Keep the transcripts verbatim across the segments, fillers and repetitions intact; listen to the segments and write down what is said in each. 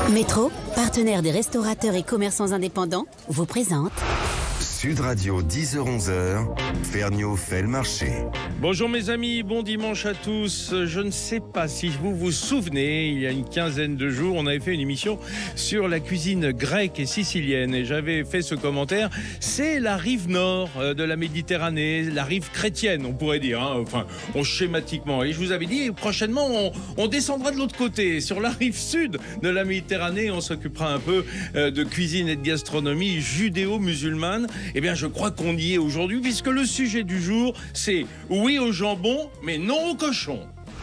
Métro, partenaire des restaurateurs et commerçants indépendants, vous présente Sud Radio, dix heures onze heures, Ferniaud fait le marché. Bonjour mes amis, bon dimanche à tous. Je ne sais pas si vous vous souvenez, il y a une quinzaine de jours, on avait fait une émission sur la cuisine grecque et sicilienne et j'avais fait ce commentaire. C'est la rive nord de la Méditerranée, la rive chrétienne, on pourrait dire, hein, enfin, on schématiquement. Et je vous avais dit, prochainement, on, on descendra de l'autre côté, sur la rive sud de la Méditerranée. On s'occupera un peu de cuisine et de gastronomie judéo-musulmane. Eh bien, je crois qu'on y est aujourd'hui, puisque le sujet du jour, c'est oui au jambon, mais non au cochon.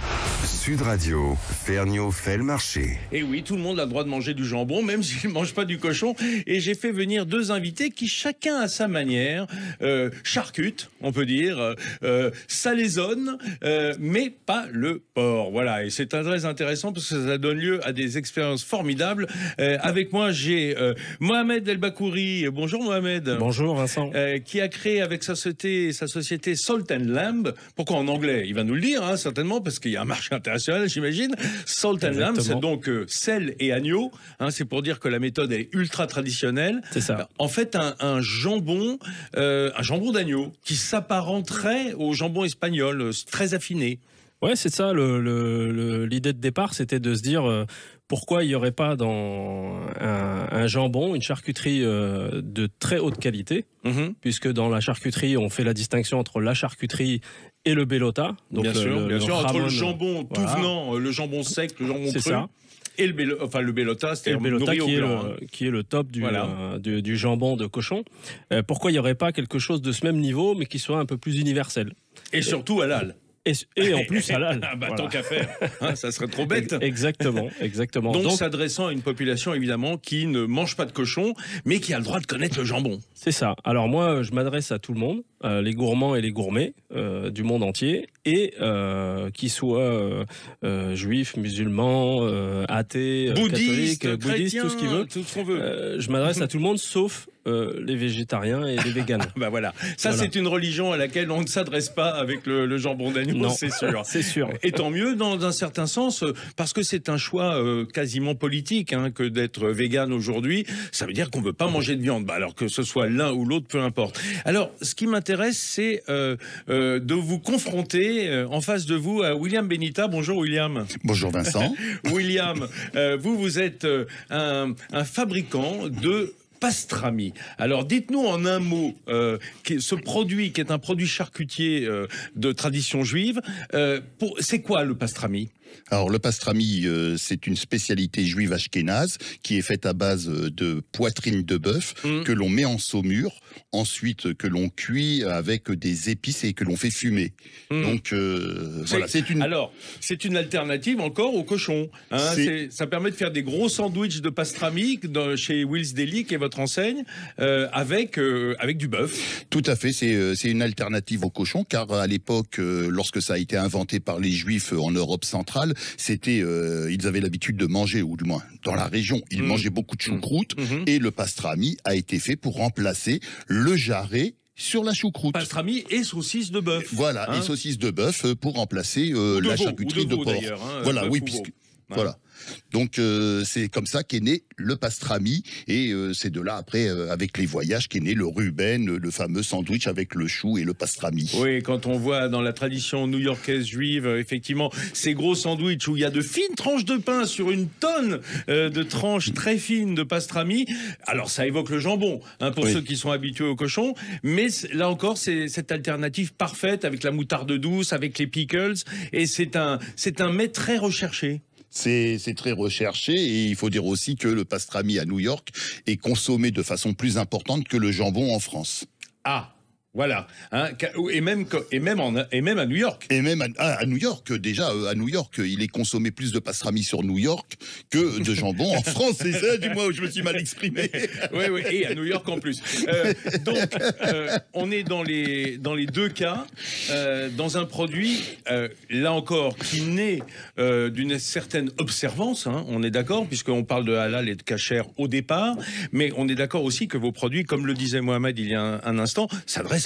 Sud Radio, Ferniaud fait le marché. Et oui, tout le monde a le droit de manger du jambon, même s'il ne mange pas du cochon. Et j'ai fait venir deux invités qui, chacun à sa manière, euh, charcutent, on peut dire, euh, salaisonnent, euh, mais pas le porc. Voilà, et c'est très intéressant parce que ça donne lieu à des expériences formidables. Euh, avec moi, j'ai euh, Mohamed El Bakouri. Bonjour Mohamed. Bonjour Vincent. Euh, qui a créé avec sa société, sa société Salt and Lamb. Pourquoi en anglais? Il va nous le dire, hein, certainement, parce qu'il y a un marché international, j'imagine. Salt and Lamb, c'est donc euh, sel et agneau. Hein, c'est pour dire que la méthode est ultra traditionnelle. C'est ça. Euh, en fait, un, un jambon, euh, un jambon d'agneau qui s'apparenterait au jambon espagnol, euh, très affiné. Ouais, c'est ça. Le, le, le, l'idée de départ, c'était de se dire euh, pourquoi il n'y aurait pas dans un, un jambon, une charcuterie euh, de très haute qualité, mm-hmm. puisque dans la charcuterie, on fait la distinction entre la charcuterie et le bellota. Donc bien le, sûr, le, bien le sûr, ramon, entre le jambon tout voilà. venant, le jambon sec, le jambon c'est cru. Ça. Et le, bello, enfin, le bellota, c'est-à-dire le bellota qui, est blanc, le, hein. qui est le top du, voilà. euh, du, du jambon de cochon. Euh, pourquoi il n'y aurait pas quelque chose de ce même niveau, mais qui soit un peu plus universel? Et, et surtout halal. Et, et en plus halal. Ah bah, voilà. Tant qu'à faire, hein, ça serait trop bête. Exactement, exactement. Donc, Donc s'adressant à une population évidemment qui ne mange pas de cochon, mais qui a le droit de connaître le jambon. C'est ça. Alors moi, je m'adresse à tout le monde, euh, les gourmands et les gourmets euh, du monde entier, et euh, qu'ils soient euh, euh, juifs, musulmans, euh, athées, bouddhistes, catholiques, bouddhistes, tout ce qu'ils veulent. Tout ce qu'on veut. Euh, je m'adresse à tout le monde, sauf euh, les végétariens et les véganes. Bah voilà. Ça, voilà. C'est une religion à laquelle on ne s'adresse pas avec le, le jambon d'agneau, c'est sûr. C'est sûr. Et tant mieux dans un certain sens, parce que c'est un choix euh, quasiment politique hein, que d'être végane aujourd'hui. Ça veut dire qu'on ne veut pas manger de viande, bah, alors que ce soit l'un ou l'autre, peu importe. Alors, ce qui m'intéresse, c'est euh, euh, de vous confronter euh, en face de vous à William Benita. Bonjour William. Bonjour Vincent. William, euh, vous, vous êtes euh, un, un fabricant de pastrami. Alors, dites-nous en un mot, euh, ce produit qui est un produit charcutier euh, de tradition juive, euh, pour, c'est quoi le pastrami ? Alors le pastrami, euh, c'est une spécialité juive ashkénaze qui est faite à base de poitrine de bœuf mmh. que l'on met en saumure, ensuite que l'on cuit avec des épices et que l'on fait fumer. Mmh. Donc euh, c'est, voilà, c'est une. Alors c'est une alternative encore au cochon. Hein, c'est... C'est, ça permet de faire des gros sandwichs de pastrami dans, chez Will's Deli, qui est votre enseigne, euh, avec euh, avec du bœuf. Tout à fait, c'est euh, c'est une alternative au cochon, car à l'époque, euh, lorsque ça a été inventé par les Juifs en Europe centrale, c'était, euh, ils avaient l'habitude de manger, ou du moins dans la région, ils mmh. mangeaient beaucoup de choucroute, mmh. et le pastrami a été fait pour remplacer le jarret sur la choucroute. Pastrami et saucisse de bœuf. Voilà, hein, et saucisse de bœuf pour remplacer euh, la veau, charcuterie de, de porc. Hein, voilà, oui, puisque... Voilà. Donc euh, c'est comme ça qu'est né le pastrami, et euh, c'est de là après euh, avec les voyages qu'est né le Ruben, le fameux sandwich avec le chou et le pastrami. Oui, quand on voit dans la tradition new-yorkaise juive euh, effectivement ces gros sandwichs où il y a de fines tranches de pain sur une tonne euh, de tranches très fines de pastrami, alors ça évoque le jambon hein, pour oui. ceux qui sont habitués au cochon, mais là encore c'est cette alternative parfaite avec la moutarde douce, avec les pickles, et c'est un, c'est un mets très recherché. C'est, c'est très recherché, et il faut dire aussi que le pastrami à New York est consommé de façon plus importante que le jambon en France. Ah, voilà, hein, et, même, et, même en, et même à New York. Et même à, à New York, déjà, à New York, il est consommé plus de pastrami sur New York que de jambon en France. C'est ça, dis-moi, où je me suis mal exprimé. Oui, oui, et à New York en plus. Euh, donc, euh, on est dans les, dans les deux cas, euh, dans un produit, euh, là encore, qui naît euh, d'une certaine observance, hein, on est d'accord, puisqu'on parle de halal et de kasher au départ, mais on est d'accord aussi que vos produits, comme le disait Mohamed il y a un, un instant, s'adressent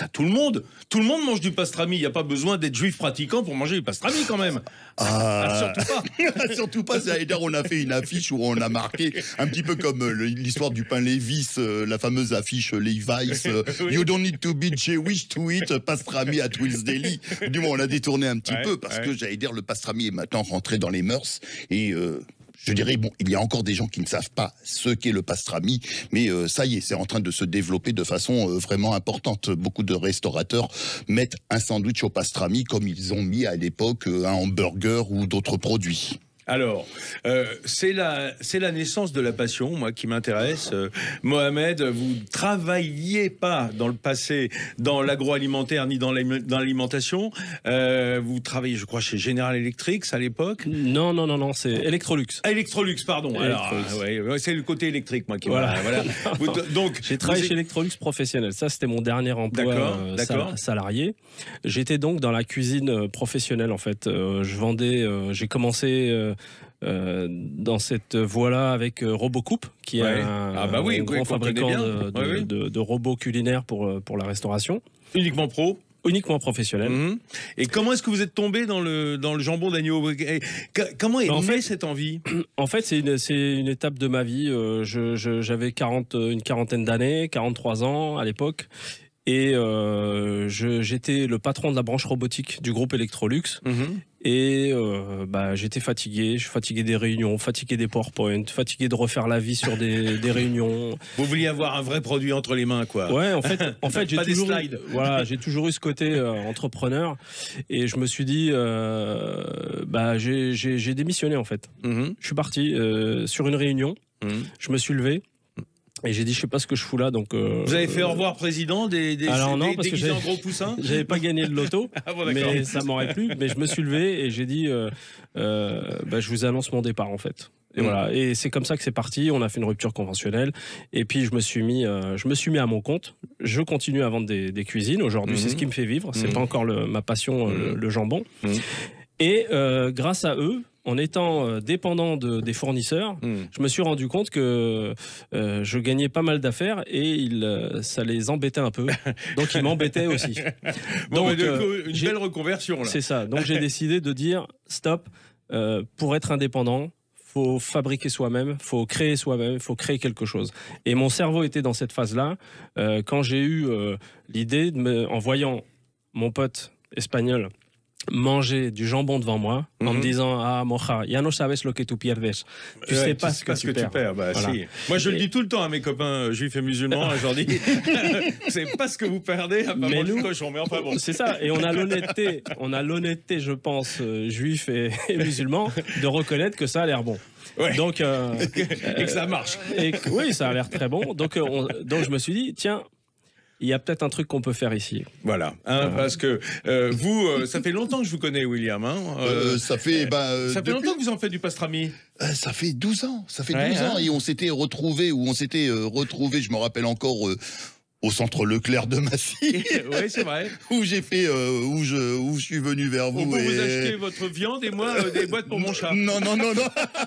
ça tout le monde. Tout le monde mange du pastrami. Il n'y a pas besoin d'être juif pratiquant pour manger du pastrami quand même. Ah, ah, surtout pas. surtout pas. C'est-à-dire, on a fait une affiche où on a marqué un petit peu comme euh, l'histoire du pain Levis, euh, la fameuse affiche Levi's. Euh, oui. You don't need to be Jewish to eat pastrami at Will's Deli. Du moins, on l'a détourné un petit ouais, peu parce ouais. que j'allais dire le pastrami est maintenant rentré dans les mœurs et euh, je dirais, bon, il y a encore des gens qui ne savent pas ce qu'est le pastrami, mais euh, ça y est, c'est en train de se développer de façon euh, vraiment importante. Beaucoup de restaurateurs mettent un sandwich au pastrami comme ils ont mis à l'époque euh, un hamburger ou d'autres produits. Alors, euh, c'est la, c'est la naissance de la passion, moi, qui m'intéresse. Euh, Mohamed, vous travailliez pas dans le passé dans l'agroalimentaire ni dans l'alimentation. Euh, vous travaillez, je crois, chez General Electric à l'époque. Non, non, non, non, c'est Electrolux. Ah, Electrolux, pardon. Alors, ouais, ouais, c'est le côté électrique, moi, qui voilà. voilà. Vous, donc, j'ai travaillé chez Electrolux professionnel. Ça, c'était mon dernier emploi euh, sal salarié. J'étais donc dans la cuisine professionnelle, en fait. Euh, je vendais, euh, j'ai commencé... Euh, Euh, dans cette voie-là avec euh, Robocoupe, qui est ouais. un, ah bah oui, un grand oui, fabricant de, de, oui, oui. de, de robots culinaires pour, pour la restauration. Uniquement pro? Uniquement professionnel. Mmh. Et comment est-ce que vous êtes tombé dans le, dans le jambon d'agneau? Comment est née fait, cette envie? En fait, c'est une, c'est une étape de ma vie. Euh, je, je, j'avais quarante, une quarantaine d'années, quarante-trois ans à l'époque. Et euh, j'étais le patron de la branche robotique du groupe Electrolux. Mmh. Et euh, bah, j'étais fatigué, je suis fatigué des réunions, fatigué des PowerPoint, fatigué de refaire la vie sur des, des réunions. Vous vouliez avoir un vrai produit entre les mains, quoi. Ouais, en fait, en fait j'ai toujours, voilà, j'ai toujours eu ce côté euh, entrepreneur. Et je me suis dit, euh, bah, j'ai démissionné, en fait. Mmh. Je suis parti euh, sur une réunion, mmh. je me suis levé. Et j'ai dit, je sais pas ce que je fous là, donc. Euh, Vous avez fait au revoir président des des Alors non, des, parce des que en gros poussin. J'avais pas gagné le loto, ah bon, mais ça m'aurait plu. Mais je me suis levé et j'ai dit, euh, euh, bah, je vous annonce mon départ en fait. Et mmh. voilà. Et c'est comme ça que c'est parti. On a fait une rupture conventionnelle. Et puis je me suis mis, euh, je me suis mis à mon compte. Je continue à vendre des, des cuisines. Aujourd'hui, mmh. c'est ce qui me fait vivre. C'est mmh. pas encore le, ma passion, mmh. le, le jambon. Mmh. Et euh, grâce à eux. En étant euh, dépendant de, des fournisseurs, mmh. je me suis rendu compte que euh, je gagnais pas mal d'affaires et il, euh, ça les embêtait un peu. Donc ils m'embêtaient aussi. Bon, donc, euh, une belle reconversion là. C'est ça. Donc j'ai décidé de dire stop. Euh, pour être indépendant, faut fabriquer soi-même, faut créer soi-même, faut créer quelque chose. Et mon cerveau était dans cette phase-là euh, quand j'ai eu euh, l'idée de me, en voyant mon pote espagnol manger du jambon devant moi mm-hmm. en me disant ah moja ya no sabes lo que tu pierdes, tu ouais, sais pas, tu ce, que, ce que tu perds, bah, voilà. Si. Moi je et... le dis tout le temps à mes copains juifs et musulmans, je leur dis c'est pas ce que vous perdez à pas manger nous... le cochon, mais enfin bon, c'est ça. Et on a l'honnêteté on a l'honnêteté je pense euh, juifs et, et musulmans de reconnaître que ça a l'air bon. Ouais. Donc euh, et que ça marche et que, oui, ça a l'air très bon. Donc euh, on, donc je me suis dit tiens, il y a peut-être un truc qu'on peut faire ici. Voilà, hein, euh... parce que euh, vous, euh, ça fait longtemps que je vous connais, William. Hein, euh, ça fait, bah, euh, ça fait depuis... longtemps que vous en faites du pastrami. Euh, ça fait douze ans. Ça fait ouais, douze hein. ans et on s'était retrouvés, ou on s'était euh, retrouvés, je me rappelle encore. Euh, au centre Leclerc de Massy. Oui, c'est vrai. Où j'ai fait, euh, où je, où je suis venu vers vous. Pour et... vous acheter votre viande et moi euh, des boîtes pour mon chat. Non, non, non, non.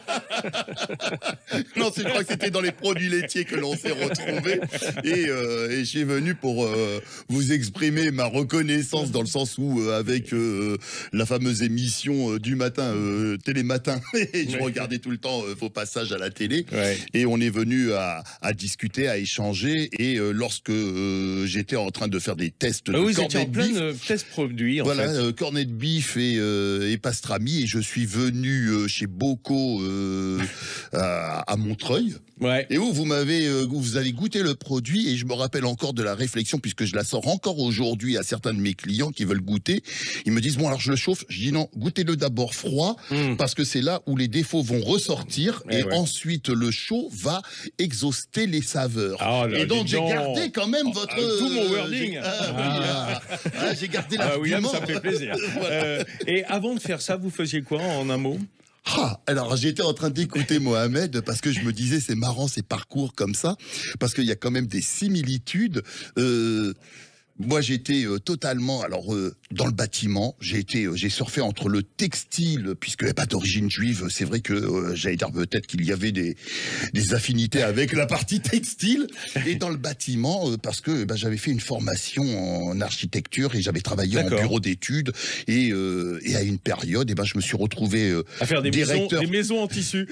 Non, je crois que c'était dans les produits laitiers que l'on s'est retrouvés. Et, euh, et je suis venu pour euh, vous exprimer ma reconnaissance dans le sens où, euh, avec euh, la fameuse émission euh, du matin, euh, Télématin, et je ouais. regardais tout le temps euh, vos passages à la télé. Ouais. Et on est venu à, à discuter, à échanger. Et euh, lorsque Euh, j'étais en train de faire des tests de ah oui, cornet en de plein bif. de tests produits. En voilà, fait. euh, cornet de bif et, euh, et pastrami. Et je suis venu euh, chez Bocaux euh, à, à Montreuil. Ouais. Et où vous m'avez, euh, vous avez goûté le produit et je me rappelle encore de la réflexion puisque je la sors encore aujourd'hui à certains de mes clients qui veulent goûter. Ils me disent bon alors je le chauffe. Je dis non, goûtez-le d'abord froid mmh. parce que c'est là où les défauts vont ressortir et, et ouais. ensuite le chaud va exhauster les saveurs. Ah, là, et donc j'ai gardé quand même oh, votre euh, tout mon wording. Ah, ah, ah, j'ai gardé la. Ah, William, ça me fait plaisir. Voilà. euh, et avant de faire ça, vous faisiez quoi en un mot? Ah, alors j'étais en train d'écouter Mohamed parce que je me disais c'est marrant ces parcours comme ça parce qu'il y a quand même des similitudes. Euh, Moi, j'étais euh, totalement, alors euh, dans le bâtiment, j'ai été, euh, j'ai surfé entre le textile, puisque n'y a pas d'origine juive. C'est vrai que euh, j'allais dire peut-être qu'il y avait des, des affinités avec la partie textile, et dans le bâtiment, euh, parce que bah, j'avais fait une formation en architecture et j'avais travaillé en bureau d'études, et, euh, et à une période, et ben je me suis retrouvé euh, à faire des directeur. maisons, des maisons en tissu.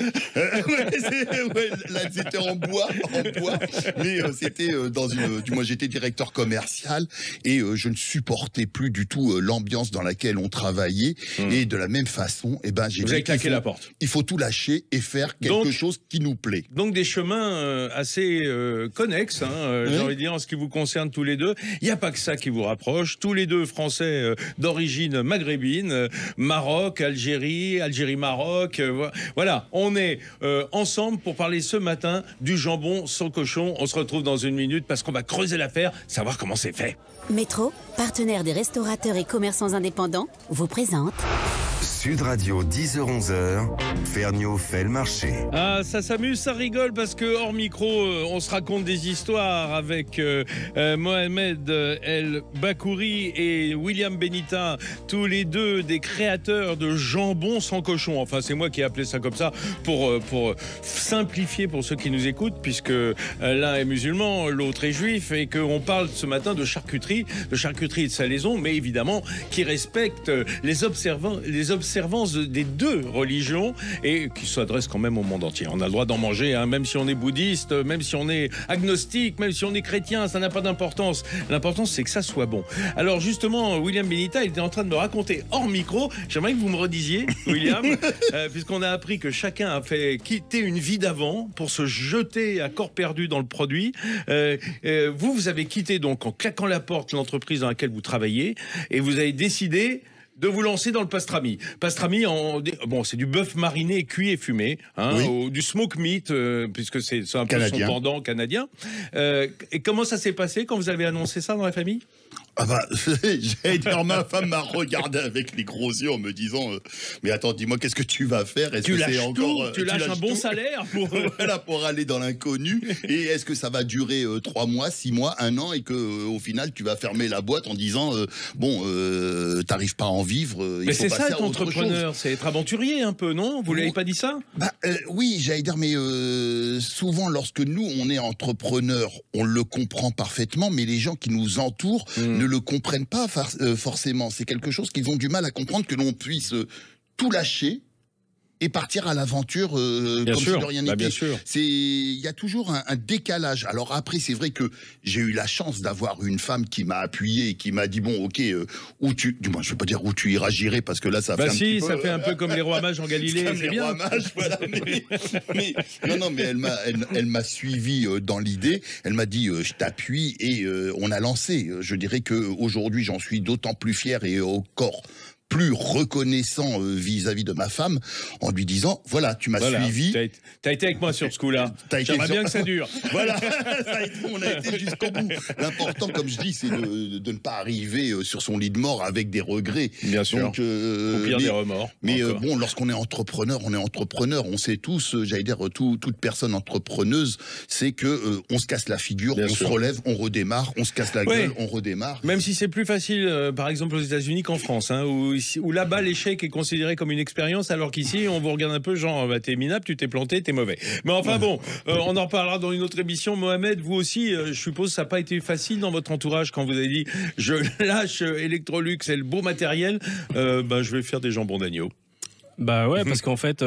ouais, ouais, là, c'était en bois, en bois, mais euh, c'était euh, dans une, du moins j'étais directeur commercial. Et euh, je ne supportais plus du tout euh, l'ambiance dans laquelle on travaillait. Mmh. Et de la même façon, eh ben, j'ai Vous dit avez claqué faut, la porte. Il faut tout lâcher et faire quelque donc, chose qui nous plaît. Donc des chemins euh, assez euh, connexes, hein, euh, oui. j'ai envie de dire, en ce qui vous concerne tous les deux. Il n'y a pas que ça qui vous rapproche. Tous les deux français euh, d'origine maghrébine, euh, Maroc, Algérie, Algérie-Maroc. Euh, voilà, on est euh, ensemble pour parler ce matin du jambon sans cochon. On se retrouve dans une minute parce qu'on va creuser l'affaire, savoir comment c'est fait. Métro, partenaire des restaurateurs et commerçants indépendants, vous présente... Sud Radio, dix heures onze heures, Ferniaud fait le marché. Ah, ça s'amuse, ça rigole, parce que hors micro, euh, on se raconte des histoires avec euh, euh, Mohamed El Bakouri et William Benita, tous les deux des créateurs de jambon sans cochon. Enfin, c'est moi qui ai appelé ça comme ça pour, euh, pour simplifier pour ceux qui nous écoutent, puisque euh, l'un est musulman, l'autre est juif, et qu'on parle ce matin de charcuterie, de charcuterie et de salaison, mais évidemment qui respecte les observants, les observances des deux religions et qui s'adressent quand même au monde entier. On a le droit d'en manger, hein, même si on est bouddhiste, même si on est agnostique, même si on est chrétien, ça n'a pas d'importance. L'important, c'est que ça soit bon. Alors justement, William Benita, il était en train de me raconter hors micro, j'aimerais que vous me redisiez, William, euh, puisqu'on a appris que chacun a fait quitter une vie d'avant pour se jeter à corps perdu dans le produit. Euh, euh, vous, vous avez quitté donc en claquant la porte l'entreprise dans laquelle vous travaillez et vous avez décidé de vous lancer dans le pastrami. Pastrami, en, bon, c'est du bœuf mariné, cuit et fumé, hein, oui. au, du smoke meat, euh, puisque c'est un peu canadien. Son pendant canadien. Euh, et comment ça s'est passé quand vous avez annoncé ça dans la famille ? Ah bah, j'allais dire, ma femme m'a regardé avec les gros yeux en me disant euh, mais attends, dis-moi, qu'est-ce que tu vas faire? Est-ce tu que lâches c'est encore, tout, tu, tu lâches, lâches un bon tout salaire pour... voilà, pour aller dans l'inconnu. Et est-ce que ça va durer euh, trois mois, six mois, un an, et que euh, au final tu vas fermer la boîte en disant euh, bon, euh, t'arrives pas à en vivre. Euh, mais c'est ça être entrepreneur, c'est être aventurier un peu, non? Vous l'avez pas dit ça? Bah euh, oui, j'allais dire, mais euh, souvent lorsque nous on est entrepreneur, on le comprend parfaitement, mais les gens qui nous entourent mmh. ne le comprennent pas forcément. C'est quelque chose qu'ils ont du mal à comprendre, que l'on puisse tout lâcher et partir à l'aventure euh, comme sûr. si de rien bah, n'était. Bien sûr. Il y a toujours un, un décalage. Alors après, c'est vrai que j'ai eu la chance d'avoir une femme qui m'a appuyé et qui m'a dit, bon, ok, euh, où tu... Du moins, je ne veux pas dire où tu iras, j'irai, parce que là, ça bah fait si, un petit ça peu... fait un peu comme les rois mages en Galilée, c'est bien. Rois mages, voilà. Mais, mais, non, non, mais elle m'a elle, elle m'a suivi euh, dans l'idée. Elle m'a dit, euh, je t'appuie, et euh, on a lancé. Je dirais qu'aujourd'hui, j'en suis d'autant plus fier et encore plus reconnaissant vis-à-vis de ma femme, en lui disant, voilà, tu m'as voilà, suivi. T'as été, as été avec moi sur ce coup-là. J'aimerais bien que ça dure. Voilà, ça a été, on a été jusqu'au bout. L'important, comme je dis, c'est de, de ne pas arriver sur son lit de mort avec des regrets. Bien sûr. Donc, euh, Au pire mais, des remords. Mais euh, bon, lorsqu'on est entrepreneur, on est entrepreneur. On sait tous, j'allais dire, tout, toute personne entrepreneuse, c'est que euh, on se casse la figure, bien on sûr. se relève, on redémarre, on se casse la gueule, ouais. on redémarre. Même si c'est plus facile, euh, par exemple, aux États-Unis qu'en France, hein, où où là-bas l'échec est considéré comme une expérience, alors qu'ici on vous regarde un peu genre bah, t'es minable, tu t'es planté, t'es mauvais. Mais enfin bon, euh, on en reparlera dans une autre émission. Mohamed, vous aussi, euh, je suppose ça n'a pas été facile dans votre entourage quand vous avez dit je lâche Electrolux et le beau matériel, euh, bah, je vais faire des jambons d'agneau. Bah ouais, parce qu'en fait,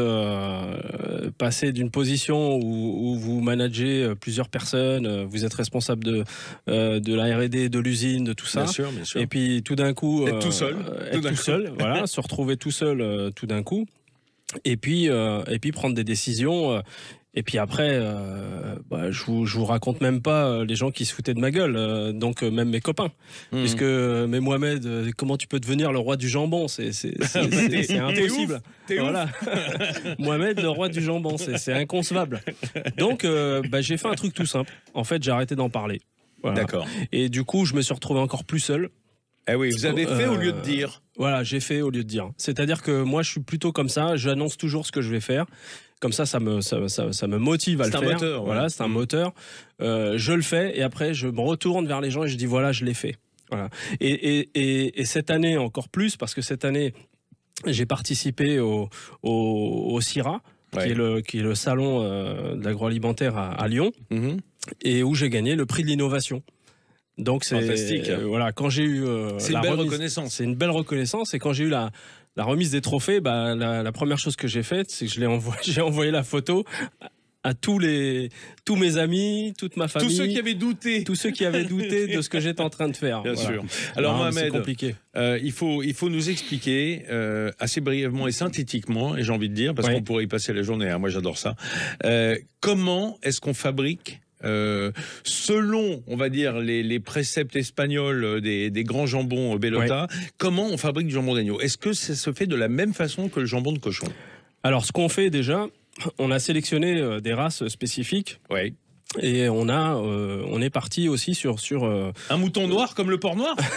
euh, passer d'une position où, où vous managez plusieurs personnes, vous êtes responsable de, euh, de la R et D, de l'usine, de tout ça. Bien sûr, bien sûr. Et puis tout d'un coup... Être euh, tout seul. Être tout, tout seul, voilà, se retrouver tout seul euh, tout d'un coup. Et puis, euh, et puis prendre des décisions... Euh, Et puis après, euh, bah, je vous, je vous raconte même pas euh, les gens qui se foutaient de ma gueule, euh, donc euh, même mes copains. Mmh. Puisque, euh, mais Mohamed, euh, comment tu peux devenir le roi du jambon? C'est impossible. T'es voilà. Mohamed, le roi du jambon, c'est inconcevable. Donc, euh, bah, j'ai fait un truc tout simple. En fait, j'ai arrêté d'en parler. Voilà. D'accord. Et du coup, je me suis retrouvé encore plus seul. Eh oui, vous avez fait euh, au lieu de dire. Voilà, j'ai fait au lieu de dire. C'est-à-dire que moi, je suis plutôt comme ça. J'annonce toujours ce que je vais faire. Comme ça, ça me, ça, ça, ça me motive à le faire. C'est un moteur. Voilà, ouais. c'est un mmh. moteur. Euh, je le fais et après, je me retourne vers les gens et je dis voilà, je l'ai fait. Voilà. Et, et, et, et cette année encore plus, parce que cette année, j'ai participé au, au, au CIRA, ouais. qui, est le, qui est le salon euh, de l'agroalimentaire à, à Lyon, mm-hmm. et où j'ai gagné le prix de l'innovation. Donc c'est fantastique. Euh, voilà, quand j'ai eu euh, c'est une belle remise, reconnaissance. C'est une belle reconnaissance. Et quand j'ai eu la, la remise des trophées, bah, la, la première chose que j'ai faite, c'est que je l'ai envoyé, j'ai envoyé la photo à tous les, tous mes amis, toute ma famille. Tous ceux qui avaient douté. Tous ceux qui avaient douté de ce que j'étais en train de faire. Bien voilà. sûr. Alors, non, Mohamed, c'est compliqué. Euh, il faut, il faut nous expliquer euh, assez brièvement et synthétiquement, et j'ai envie de dire, parce ouais. qu'on pourrait y passer la journée, hein, moi j'adore ça, euh, comment est-ce qu'on fabrique Euh, selon, on va dire, les, les préceptes espagnols des, des grands jambons Bellota, ouais. comment on fabrique du jambon d'agneau? Est-ce que ça se fait de la même façon que le jambon de cochon? Alors, ce qu'on fait déjà, on a sélectionné euh, des races spécifiques. Ouais. Et on a, euh, on est parti aussi sur sur euh... un mouton noir comme le porc noir.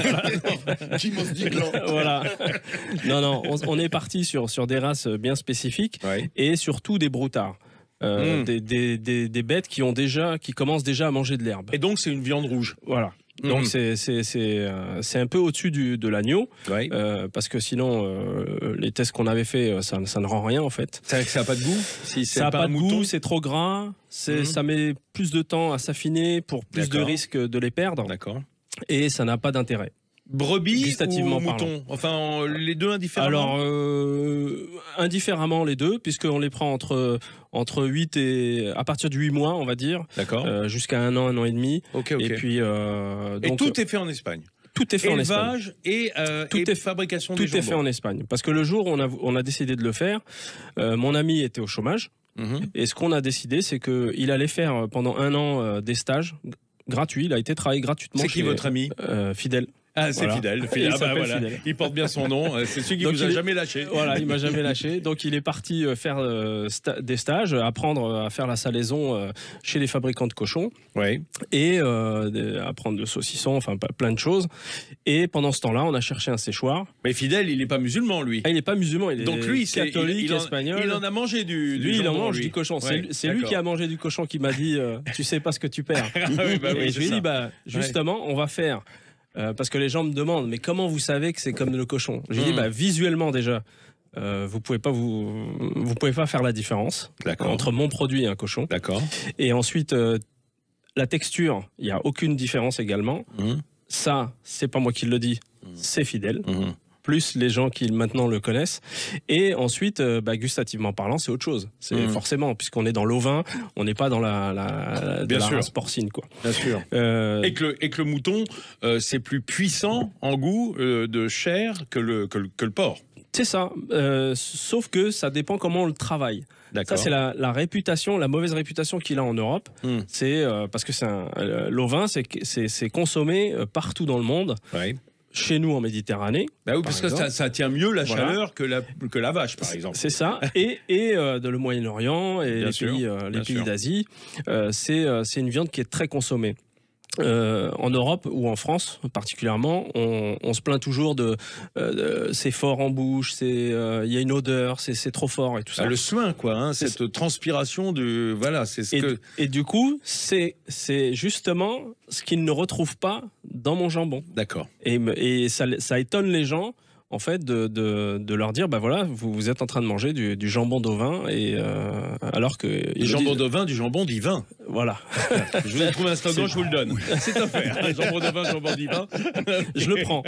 Voilà. Non, non, on, on est parti sur sur des races bien spécifiques ouais. et surtout des broutards. Euh, mmh. des, des, des, des bêtes qui ont déjà, qui commencent déjà à manger de l'herbe. Et donc c'est une viande rouge. Voilà. Mmh. Donc c'est c'est c'est euh, c'est un peu au-dessus du de l'agneau, ouais. euh, parce que sinon euh, les tests qu'on avait fait ça ça ne rend rien en fait. Ça ça a pas de goût. Si ça a pas, pas de goût, c'est trop gras, c'est mmh. ça met plus de temps à s'affiner pour plus de risques de les perdre. D'accord. Et ça n'a pas d'intérêt. Brebis ou mouton? Enfin, les deux indifféremment. Alors, euh, indifféremment les deux, puisqu'on les prend entre, entre huit et... à partir de huit mois, on va dire. D'accord. Euh, jusqu'à un an, un an et demi. Ok, ok. Et puis... Euh, donc, et tout est fait en Espagne? Tout est fait Élevage en Espagne. et, euh, tout et est, fabrication tout des jambons. Tout est fait en Espagne. Parce que le jour où on a, on a décidé de le faire, euh, mon ami était au chômage. Mm-hmm. Et ce qu'on a décidé, c'est qu'il allait faire pendant un an euh, des stages gratuits. Il a été travailler gratuitement C'est chez... qui votre ami euh, Fidèle. Ah, c'est voilà. Fidèle. Fidèle. Il, ah bah voilà. Fidèle. Il porte bien son nom. C'est celui qui Donc vous a est... jamais lâché. Voilà, il m'a jamais lâché. Donc il est parti faire euh, sta des stages, apprendre à faire la salaison euh, chez les fabricants de cochons. Ouais. Et euh, apprendre le saucisson, enfin plein de choses. Et pendant ce temps-là, on a cherché un séchoir. Mais Fidèle, il n'est pas musulman, lui. Ah, il n'est pas musulman, il est Donc lui, catholique, il, il en, espagnol. Il en a mangé du, du lui, jambon, il en mange lui. du cochon. Ouais, c'est lui qui a mangé du cochon qui m'a dit euh, tu sais pas ce que tu perds. Ah oui, bah oui, et je lui ai dit bah, justement, ouais. on va faire. Euh, parce que les gens me demandent, mais comment vous savez que c'est comme le cochon? J'ai mmh. dit, bah, visuellement déjà, euh, vous pouvez pas vous, vous pouvez pas faire la différence entre mon produit et un cochon. D'accord. Et ensuite, euh, la texture, il y a aucune différence également. Mmh. Ça, c'est pas moi qui le dis, mmh. c'est Fidèle. Mmh. Plus les gens qui maintenant le connaissent. Et ensuite, euh, bah, gustativement parlant, c'est autre chose. C'est mmh. forcément, puisqu'on est dans l'ovin, on n'est pas dans la, la, Bien la sûr. race porcine, quoi. Bien sûr. Euh... Et, que le, et que le mouton, euh, c'est plus puissant en goût euh, de chair que le, que le, que le porc. C'est ça. Euh, sauf que ça dépend comment on le travaille. Ça, c'est la, la réputation, la mauvaise réputation qu'il a en Europe. Mmh. C'est euh, parce que c'est euh, l'ovin, c'est consommé partout dans le monde. Ouais. Chez nous en Méditerranée. Bah oui, parce exemple. que ça, ça tient mieux la voilà. chaleur que la, que la vache, par exemple. C'est ça. Et, et euh, de le Moyen-Orient et Bien les sûr. pays, euh, les pays d'Asie, euh, c'est euh, une viande qui est très consommée. Euh, en Europe ou en France particulièrement, on, on se plaint toujours de, euh, de c'est fort en bouche, c'est il euh, y a une odeur, c'est trop fort et tout ça. Ah, le soin quoi, hein, cette transpiration de voilà, c'est ce et, que et du coup c'est c'est justement ce qu'ils ne retrouvent pas dans mon jambon. D'accord. Et, et ça, ça étonne les gens. En fait, de, de, de leur dire, bah voilà, vous, vous êtes en train de manger du, du jambon d'ovin, et euh, alors que du jambon d'ovin, du jambon divin. Voilà. Je vais trouver un slogan, je vous le donne. C'est offert. Jambon d'ovin, jambon divin. Je le prends.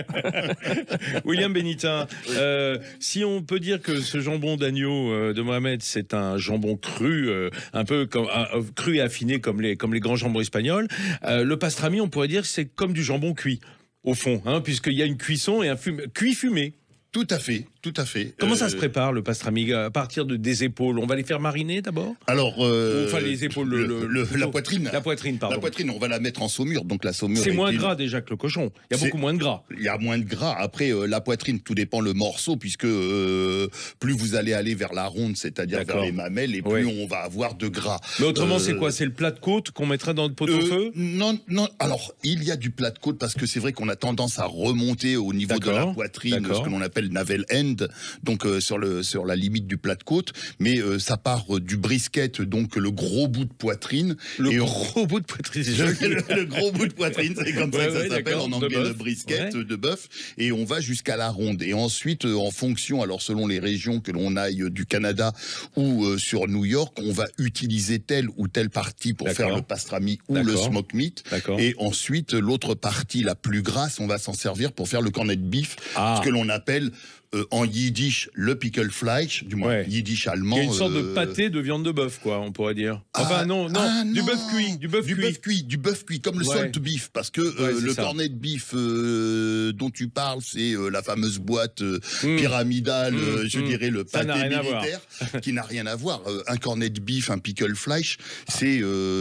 William Benita, euh, si on peut dire que ce jambon d'agneau euh, de Mohamed, c'est un jambon cru, euh, un peu comme, euh, cru et affiné comme les comme les grands jambons espagnols. Euh, le pastrami, on pourrait dire, que c'est comme du jambon cuit. Au fond, hein, puisqu'il y a une cuisson et un fumé, cuit fumé. Tout à fait, tout à fait. Comment euh... ça se prépare le pastrami à partir de des épaules? On va les faire mariner d'abord? Alors, euh... enfin les épaules, le, le, le, le, la poitrine. La poitrine, pardon. La poitrine, on va la mettre en saumure, donc la saumure. C'est moins gras déjà que le cochon. Il y a beaucoup moins de gras. Il y a moins de gras. Après, euh, la poitrine, tout dépend le morceau, puisque euh, plus vous allez aller vers la ronde, c'est-à-dire vers les mamelles, et plus ouais. on va avoir de gras. Mais autrement, euh... c'est quoi? C'est le plat de côte qu'on mettrait dans le pot-au-feu? Non, non. Alors, il y a du plat de côte parce que c'est vrai qu'on a tendance à remonter au niveau de la poitrine, ce que l'on appelle navel end. end, donc euh, sur, le, sur la limite du plat de côte, mais euh, ça part euh, du brisket, donc le gros bout de poitrine. Le et gros on... bout de poitrine. le, le gros bout de poitrine, c'est comme ouais, ça que ouais, ça s'appelle en anglais, le brisket ouais. de bœuf, et on va jusqu'à la ronde. Et ensuite, euh, en fonction, alors selon les régions que l'on aille euh, du Canada ou euh, sur New York, on va utiliser telle ou telle partie pour faire le pastrami ou le smoke meat. Et ensuite, l'autre partie, la plus grasse, on va s'en servir pour faire le cornet de beef, ah. ce que l'on appelle euh, en yiddish le pickle fleisch, du moins ouais. yiddish allemand. Il y a une sorte euh... de pâté de viande de bœuf, quoi, on pourrait dire. Enfin ah, non, non, ah, du non. bœuf cuit, du bœuf du cuit, bœuf cuit, du bœuf cuit, comme le ouais. salt beef, parce que euh, ouais, le ça. cornet de beef euh, dont tu parles, c'est euh, la fameuse boîte euh, mmh. pyramidale, mmh. euh, je mmh. dirais le pâté militaire, qui n'a rien à voir. Euh, un cornet de beef, un pickle fleisch, c'est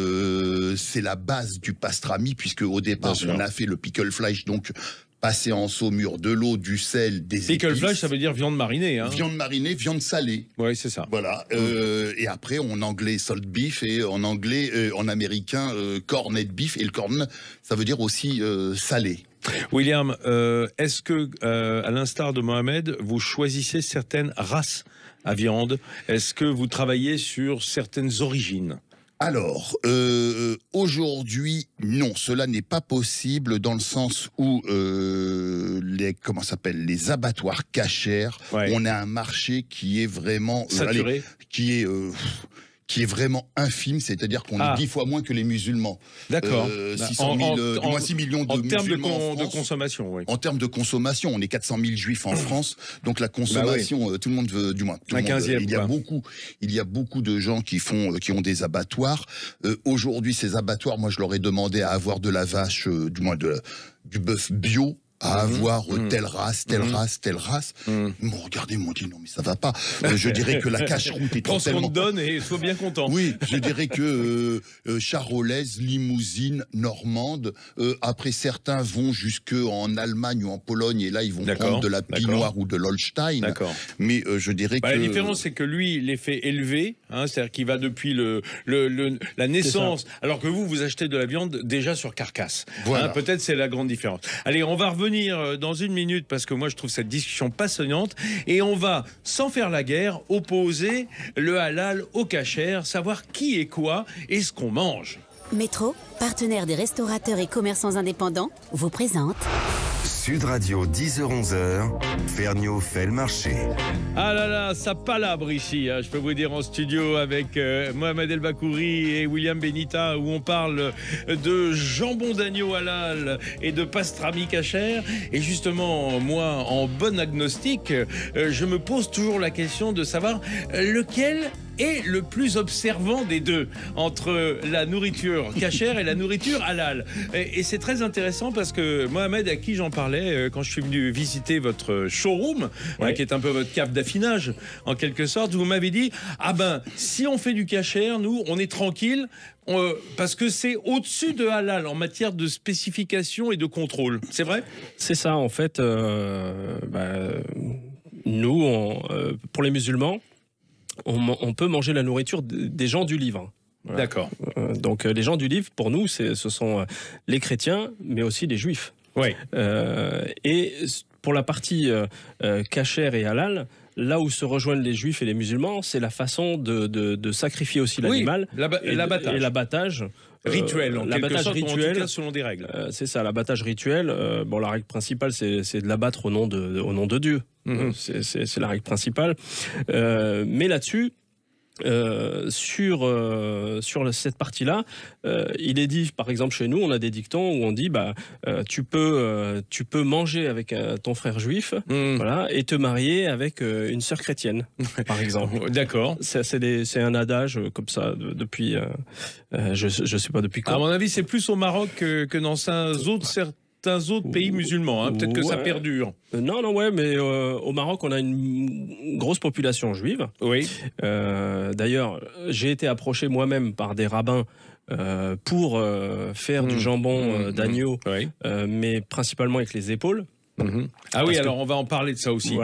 euh, c'est la base du pastrami, puisque au départ on a fait le pickle fleisch, donc passer en saumure de l'eau, du sel, des pickle épices. fleisch, ça veut dire viande marinée. Hein. Viande marinée, viande salée. Oui, c'est ça. Voilà. Mmh. Euh, et après, en anglais, salt beef, et en anglais, euh, en américain, euh, cornet beef. Et le corn, ça veut dire aussi euh, salé. William, euh, est-ce que, euh, à l'instar de Mohamed, vous choisissez certaines races à viande? Est-ce que vous travaillez sur certaines origines? Alors, euh, aujourd'hui, non, cela n'est pas possible dans le sens où euh, les comment s'appelle les abattoirs cachers, ouais. on a un marché qui est vraiment euh, saturé, allez, qui est euh, qui est vraiment infime, c'est-à-dire qu'on ah. est dix fois moins que les musulmans. D'accord. Euh, six cent mille, euh, moins six millions de en termes de, con, en France, de consommation, oui. En termes de consommation, on est quatre cent mille juifs en France, donc la consommation, bah oui. euh, tout le monde veut, du moins, tout un le monde, quinzième, il y a quoi. beaucoup, il y a beaucoup de gens qui font, qui ont des abattoirs. Euh, Aujourd'hui, ces abattoirs, moi, je leur ai demandé à avoir de la vache, euh, du moins de du bœuf bio. À mmh, avoir mmh, telle race, telle mmh, race, telle race. Mmh. Ils m'ont regardé, ils m'ont dit non mais ça va pas. Euh, je dirais que la cache-route est Prends tellement... ce qu'on te donne et sois bien content. Oui, je dirais que euh, euh, charolaise, limousine, normande. Euh, après certains vont jusque en Allemagne ou en Pologne et là ils vont prendre de la Pinot ou de l'Holstein. Mais euh, je dirais bah, que la différence c'est que lui il les fait élever, hein, c'est-à-dire qu'il va depuis le, le, le la naissance, alors que vous vous achetez de la viande déjà sur carcasse. Voilà. Hein, peut-être c'est la grande différence. Allez, on va revenir dans une minute parce que moi je trouve cette discussion passionnante et on va, sans faire la guerre, opposer le halal au kasher, savoir qui est quoi et ce qu'on mange. Métro, partenaire des restaurateurs et commerçants indépendants, vous présente Sud Radio, dix heures onze heures, Ferniaud fait le marché. Ah là là, ça palabre ici, hein, je peux vous dire, en studio avec euh, Mohamed El Bakouri et William Benita, où on parle de jambon d'agneau halal et de pastrami kasher. Et justement, moi, en bon agnostique, euh, je me pose toujours la question de savoir lequel est le plus observant des deux, entre la nourriture kasher et la nourriture halal. Et, et c'est très intéressant parce que Mohamed, à qui j'en parlais quand je suis venu visiter votre showroom, ouais. hein, qui est un peu votre cave d'affinage, en quelque sorte, vous m'avez dit, ah ben, si on fait du kasher, nous, on est tranquille, on, parce que c'est au-dessus de halal en matière de spécification et de contrôle. C'est vrai ? C'est ça, en fait. Euh, bah, nous, on, euh, pour les musulmans, On, on peut manger la nourriture des gens du livre. Voilà. D'accord. Euh, donc euh, les gens du livre, pour nous, c'est, ce sont euh, les chrétiens, mais aussi les juifs. Oui. Euh, et pour la partie euh, euh, kasher et halal, là où se rejoignent les juifs et les musulmans, c'est la façon de, de, de sacrifier aussi l'animal. Oui, l'aba- et, l'abattage. Et l'abattage. Rituel, en l'abattage quelque sorte, rituel, en tout cas selon des règles. Euh, c'est ça, l'abattage rituel. Euh, bon, la règle principale, c'est, c'est de l'abattre au nom de, au nom de Dieu. Mmh. C'est, c'est, c'est la règle principale. Euh, mais là-dessus, euh, sur, euh, sur cette partie-là, euh, il est dit, par exemple, chez nous, on a des dictons où on dit, bah, euh, tu peux, euh, tu peux manger avec euh, ton frère juif, mmh. voilà, et te marier avec euh, une sœur chrétienne, par exemple. D'accord. C'est, c'est, des, c'est un adage euh, comme ça de, depuis, euh, euh, je, je sais pas depuis quand. À mon avis, c'est plus au Maroc que, que dans certains autres certains autres pays musulmans. Hein. Peut-être que ouais. ça perdure. Non, non, ouais, mais euh, au Maroc, on a une grosse population juive. Oui. Euh, d'ailleurs, j'ai été approché moi-même par des rabbins euh, pour euh, faire mmh. du jambon euh, d'agneau, mmh. oui. euh, mais principalement avec les épaules. Mmh. Ah oui, alors que, on va en parler de ça aussi. Voilà.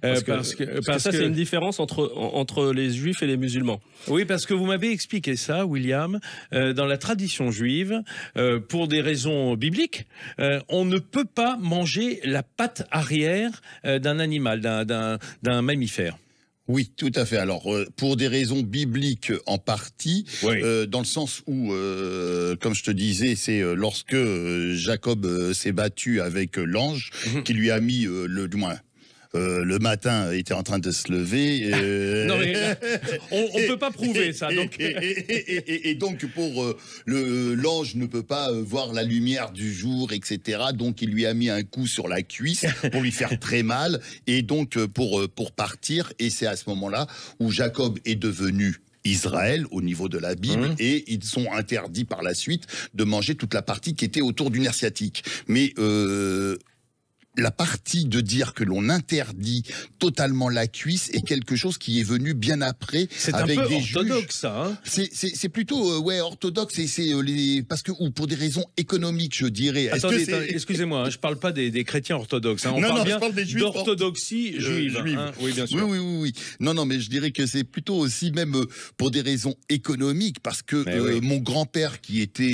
Parce, euh, que, parce que, parce parce que ça, que... c'est une différence entre, entre les juifs et les musulmans. Oui, parce que vous m'avez expliqué ça, William. Euh, dans la tradition juive, euh, pour des raisons bibliques, euh, on ne peut pas manger la patte arrière euh, d'un animal, d'un, d'un, d'un mammifère. Oui, tout à fait. Alors, euh, pour des raisons bibliques en partie, Oui. euh, dans le sens où, euh, comme je te disais, c'est euh, lorsque euh, Jacob euh, s'est battu avec euh, l'ange, mm-hmm. qui lui a mis euh, le, du moins. Euh, le matin, il était en train de se lever. Euh... non mais là, on ne peut pas prouver ça. Donc. Et, et, et, et, et donc pour euh, le l'ange ne peut pas euh, voir la lumière du jour, et cetera. Donc il lui a mis un coup sur la cuisse pour lui faire très mal. Et donc euh, pour euh, pour partir. Et c'est à ce moment-là où Jacob est devenu Israël au niveau de la Bible, mmh. et ils sont interdits par la suite de manger toute la partie qui était autour du nerf sciatique. Mais euh, la partie de dire que l'on interdit totalement la cuisse est quelque chose qui est venu bien après. C'est avec un peu des orthodoxe, juges. ça. Hein c'est plutôt euh, ouais orthodoxe. Et c'est euh, les parce que ou pour des raisons économiques, je dirais. Attendez, attendez excusez-moi, hein, je parle pas des, des chrétiens orthodoxes. Hein, on non, parle non, bien je parle des juifs d'orthodoxie juive. Euh, juive. Hein, oui, bien sûr. Oui, oui, oui, oui. Non, non, mais je dirais que c'est plutôt aussi même euh, pour des raisons économiques, parce que euh, oui. mon grand-père qui était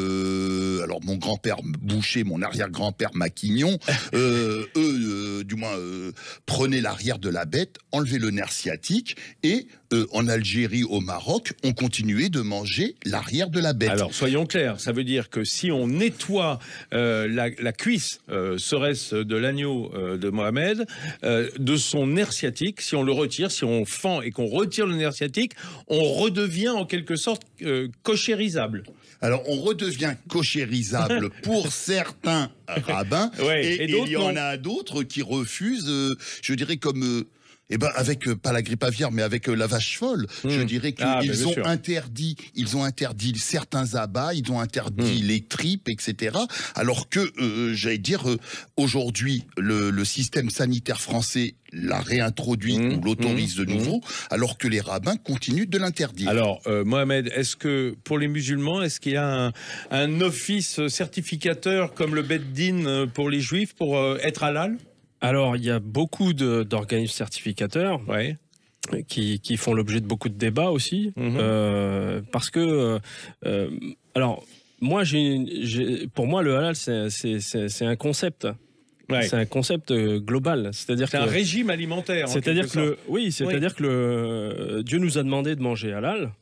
euh, alors mon grand-père Boucher, mon arrière-grand-père Maquignon, euh, eux Euh, du moins euh, prenez l'arrière de la bête, enlevez le nerf sciatique, et euh, en Algérie, au Maroc, on continuait de manger l'arrière de la bête. Alors soyons clairs, ça veut dire que si on nettoie euh, la, la cuisse, euh, serait-ce de l'agneau euh, de Mohamed, euh, de son nerf sciatique, si on le retire, si on fend et qu'on retire le nerf sciatique, on redevient en quelque sorte euh, cochérisable. Alors, on redevient cochérisable pour certains rabbins, ouais, et, et, et il y en a d'autres qui refusent, euh, je dirais comme... Euh, eh ben avec euh, pas la grippe aviaire, mais avec euh, la vache folle, mmh. je dirais qu'ils ah, ont sûr. interdit, ils ont interdit certains abats, ils ont interdit mmh. les tripes, et cetera. Alors que, euh, j'allais dire, euh, aujourd'hui, le, le système sanitaire français l'a réintroduit mmh. ou l'autorise mmh. de nouveau, mmh. alors que les rabbins continuent de l'interdire. Alors, euh, Mohamed, est-ce que pour les musulmans, est-ce qu'il y a un, un office certificateur comme le Beth Din pour les juifs pour euh, être halal ? Alors, il y a beaucoup d'organismes certificateurs ouais. qui, qui font l'objet de beaucoup de débats aussi. Mmh. Euh, parce que, euh, alors, moi, j'ai, pour moi, le halal, c'est un concept. Ouais. C'est un concept global. C'est-à-dire c'est un régime alimentaire. C'est-à-dire que, le, oui, c'est-à-dire oui. que le, Dieu nous a demandé de manger halal.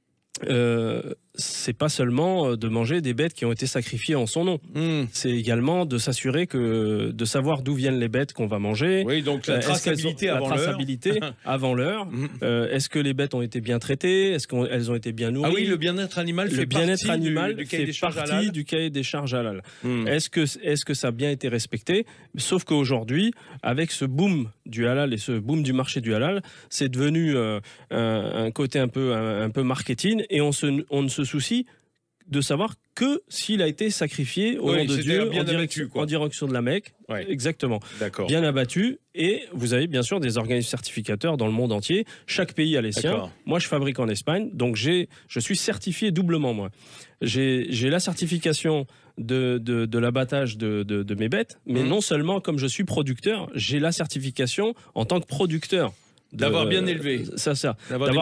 Euh, c'est pas seulement de manger des bêtes qui ont été sacrifiées en son nom. Mmh. C'est également de s'assurer que de savoir d'où viennent les bêtes qu'on va manger. Oui, donc la traçabilité ont, avant l'heure. La traçabilité avant l'heure. Mmh. Euh, est-ce que les bêtes ont été bien traitées? Est-ce qu'elles ont été bien nourries? Ah oui, le bien-être animal le fait bien-être partie animal du, du cahier fait des charges partie halal. du cahier des charges halal. Mmh. Est-ce que est-ce que ça a bien été respecté? Sauf qu'aujourd'hui, avec ce boom du halal et ce boom du marché du halal, c'est devenu euh, un, un côté un peu un, un peu marketing, et on se on ne se soucie de savoir que s'il a été sacrifié au oui, nom de Dieu bien en, direction, abattu, en direction de la Mecque. Ouais. Exactement. D'accord. Bien abattu. Et vous avez bien sûr des organismes certificateurs dans le monde entier. Chaque pays a les siens. Moi, je fabrique en Espagne, donc j'ai, je suis certifié doublement, moi. J'ai la certification de, de, de l'abattage de, de, de mes bêtes, mais mmh. non seulement comme je suis producteur, j'ai la certification en tant que producteur. D'avoir bien élevé. Ça, ça.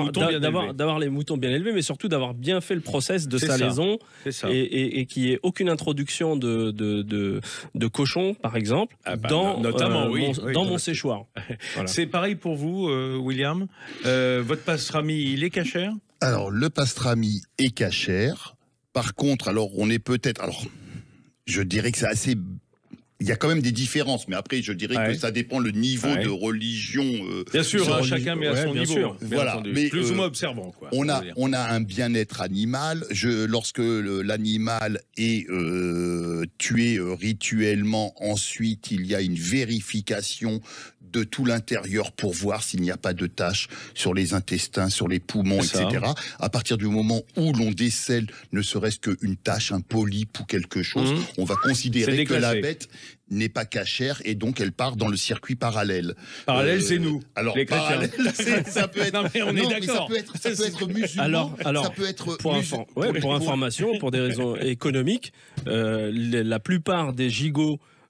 D'avoir les moutons bien élevés, mais surtout d'avoir bien fait le process de salaison, ça. Et, et, et qu'il n'y ait aucune introduction de, de, de, de cochon, par exemple, ah bah, dans, notamment, euh, oui, mon, oui, dans oui. mon séchoir. Voilà. C'est pareil pour vous, euh, William. Euh, votre pastrami, il est cachère? Alors, le pastrami est cachère. Par contre, alors, on est peut-être... Alors, je dirais que c'est assez... Il y a quand même des différences, mais après, je dirais ouais. que ça dépend le niveau ouais. de religion. Euh, bien sûr, hein, chacun met à ouais, son niveau. Sûr. Voilà, mais plus euh, ou moins observant. Quoi, on a, on a un bien-être animal. Je, lorsque l'animal est euh, tué euh, rituellement, ensuite, il y a une vérification de tout l'intérieur pour voir s'il n'y a pas de taches sur les intestins, sur les poumons, et cetera. À partir du moment où l'on décèle ne serait-ce qu'une tache, un polype ou quelque chose, mmh. on va considérer que la bête n'est pas cachère, et donc elle part dans le circuit parallèle. Parallèle, euh, c'est nous, alors, les chrétiens. Ça peut être... Non, mais on non, est d'accord. Ça peut être, ça peut être musulman, alors, alors, ça peut être... Pour, infor ouais, pour information, pour des raisons économiques, euh, la plupart des gigots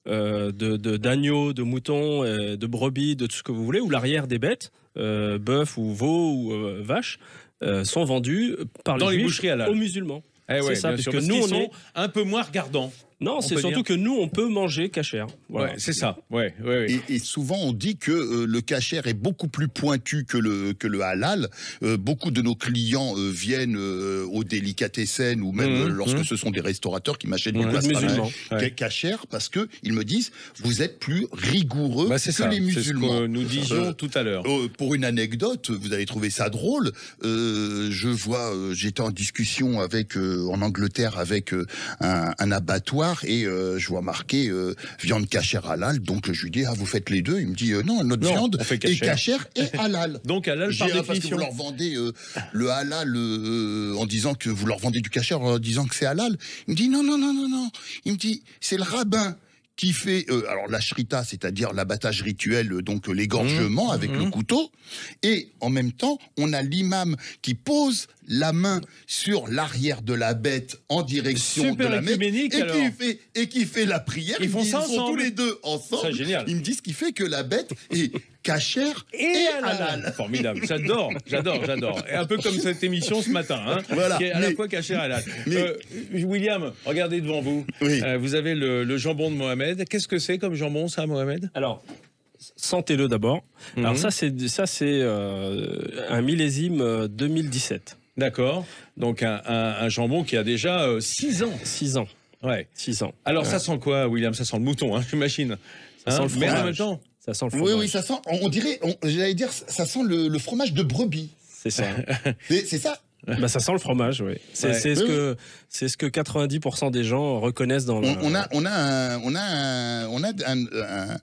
euh, de, de, d'agneaux, de moutons, euh, de brebis, de tout ce que vous voulez, ou l'arrière des bêtes, euh, bœuf ou veau ou euh, vache, euh, sont vendus par les Dans les juifs boucheries halal. aux musulmans. Eh ouais, c'est ça, bien parce sûr, que parce nous, qu'ils on sont est... un peu moins regardants. Non, c'est surtout dire. que nous, on peut manger cachère. Voilà. Ouais, c'est ça. Ouais, ouais, ouais. Et, et souvent, on dit que euh, le kasher est beaucoup plus pointu que le, que le halal. Euh, beaucoup de nos clients euh, viennent euh, au délicatessen ou même mmh, euh, lorsque mmh. ce sont des restaurateurs qui m'achètent Mmh. du musulmans. musulman Ouais. kasher parce que ils me disent vous êtes plus rigoureux Bah, c'est que ça. les C'est ce musulmans. que nous disions Euh, tout à l'heure. Euh, pour une anecdote, vous allez trouver ça drôle. Euh, je vois, euh, j'étais en discussion avec euh, en Angleterre avec euh, un, un abattoir et euh, je vois marqué euh, viande cachère halal. Donc je lui dis ah vous faites les deux. Il me dit euh, non notre Non, viande on fait est kasher. cachère et halal. Donc halal J'ai par dit, ah, parce que définition. vous leur vendez euh, le halal euh, en disant que vous leur vendez du kasher en disant que c'est halal. Il me dit non non non non non. Il me dit c'est le rabbin qui fait euh, alors la shrita, c'est-à-dire l'abattage rituel, euh, donc euh, l'égorgement Mmh, avec mmh. le couteau, et en même temps on a l'imam qui pose la main sur l'arrière de la bête en direction Super de la Mecque écuménique, et alors. qui fait et qui fait la prière. Ils Il me font dit, ça ils sont ensemble. tous les deux ensemble. C'est génial. Il me dit ce qui fait que la bête est cachère et, Et halal. Formidable. J'adore, j'adore, j'adore. Et un peu comme cette émission ce matin, hein, Voilà. qui est à la Mais- fois cachère et halal. mais- Euh, William, regardez devant vous. Oui. Euh, vous avez le, le jambon de Mohamed. Qu'est-ce que c'est comme jambon, ça, Mohamed? Alors, sentez-le d'abord. Mhm. Alors ça, c'est ça, c'est euh, un millésime euh, deux mille dix-sept. D'accord. Donc un, un- un jambon qui a déjà six ans. six ans. Ouais. six ans. Alors Ouais. ça sent quoi, William? Ça sent le mouton, hein, j'imagine. Ça sent le Mais en fromage. même temps. Ça sent le Oui, fromage. oui, ça sent, on, on dirait, on- j'allais dire, ça sent le, le fromage de brebis. C'est ça. C'est c'est ça. Bah, ça sent le fromage, oui. C'est Ouais. c'est ce Oui, que c'est ce que quatre-vingt-dix pour cent des gens reconnaissent dans. On, le- on a, on a, un, on a, un, on a un- un-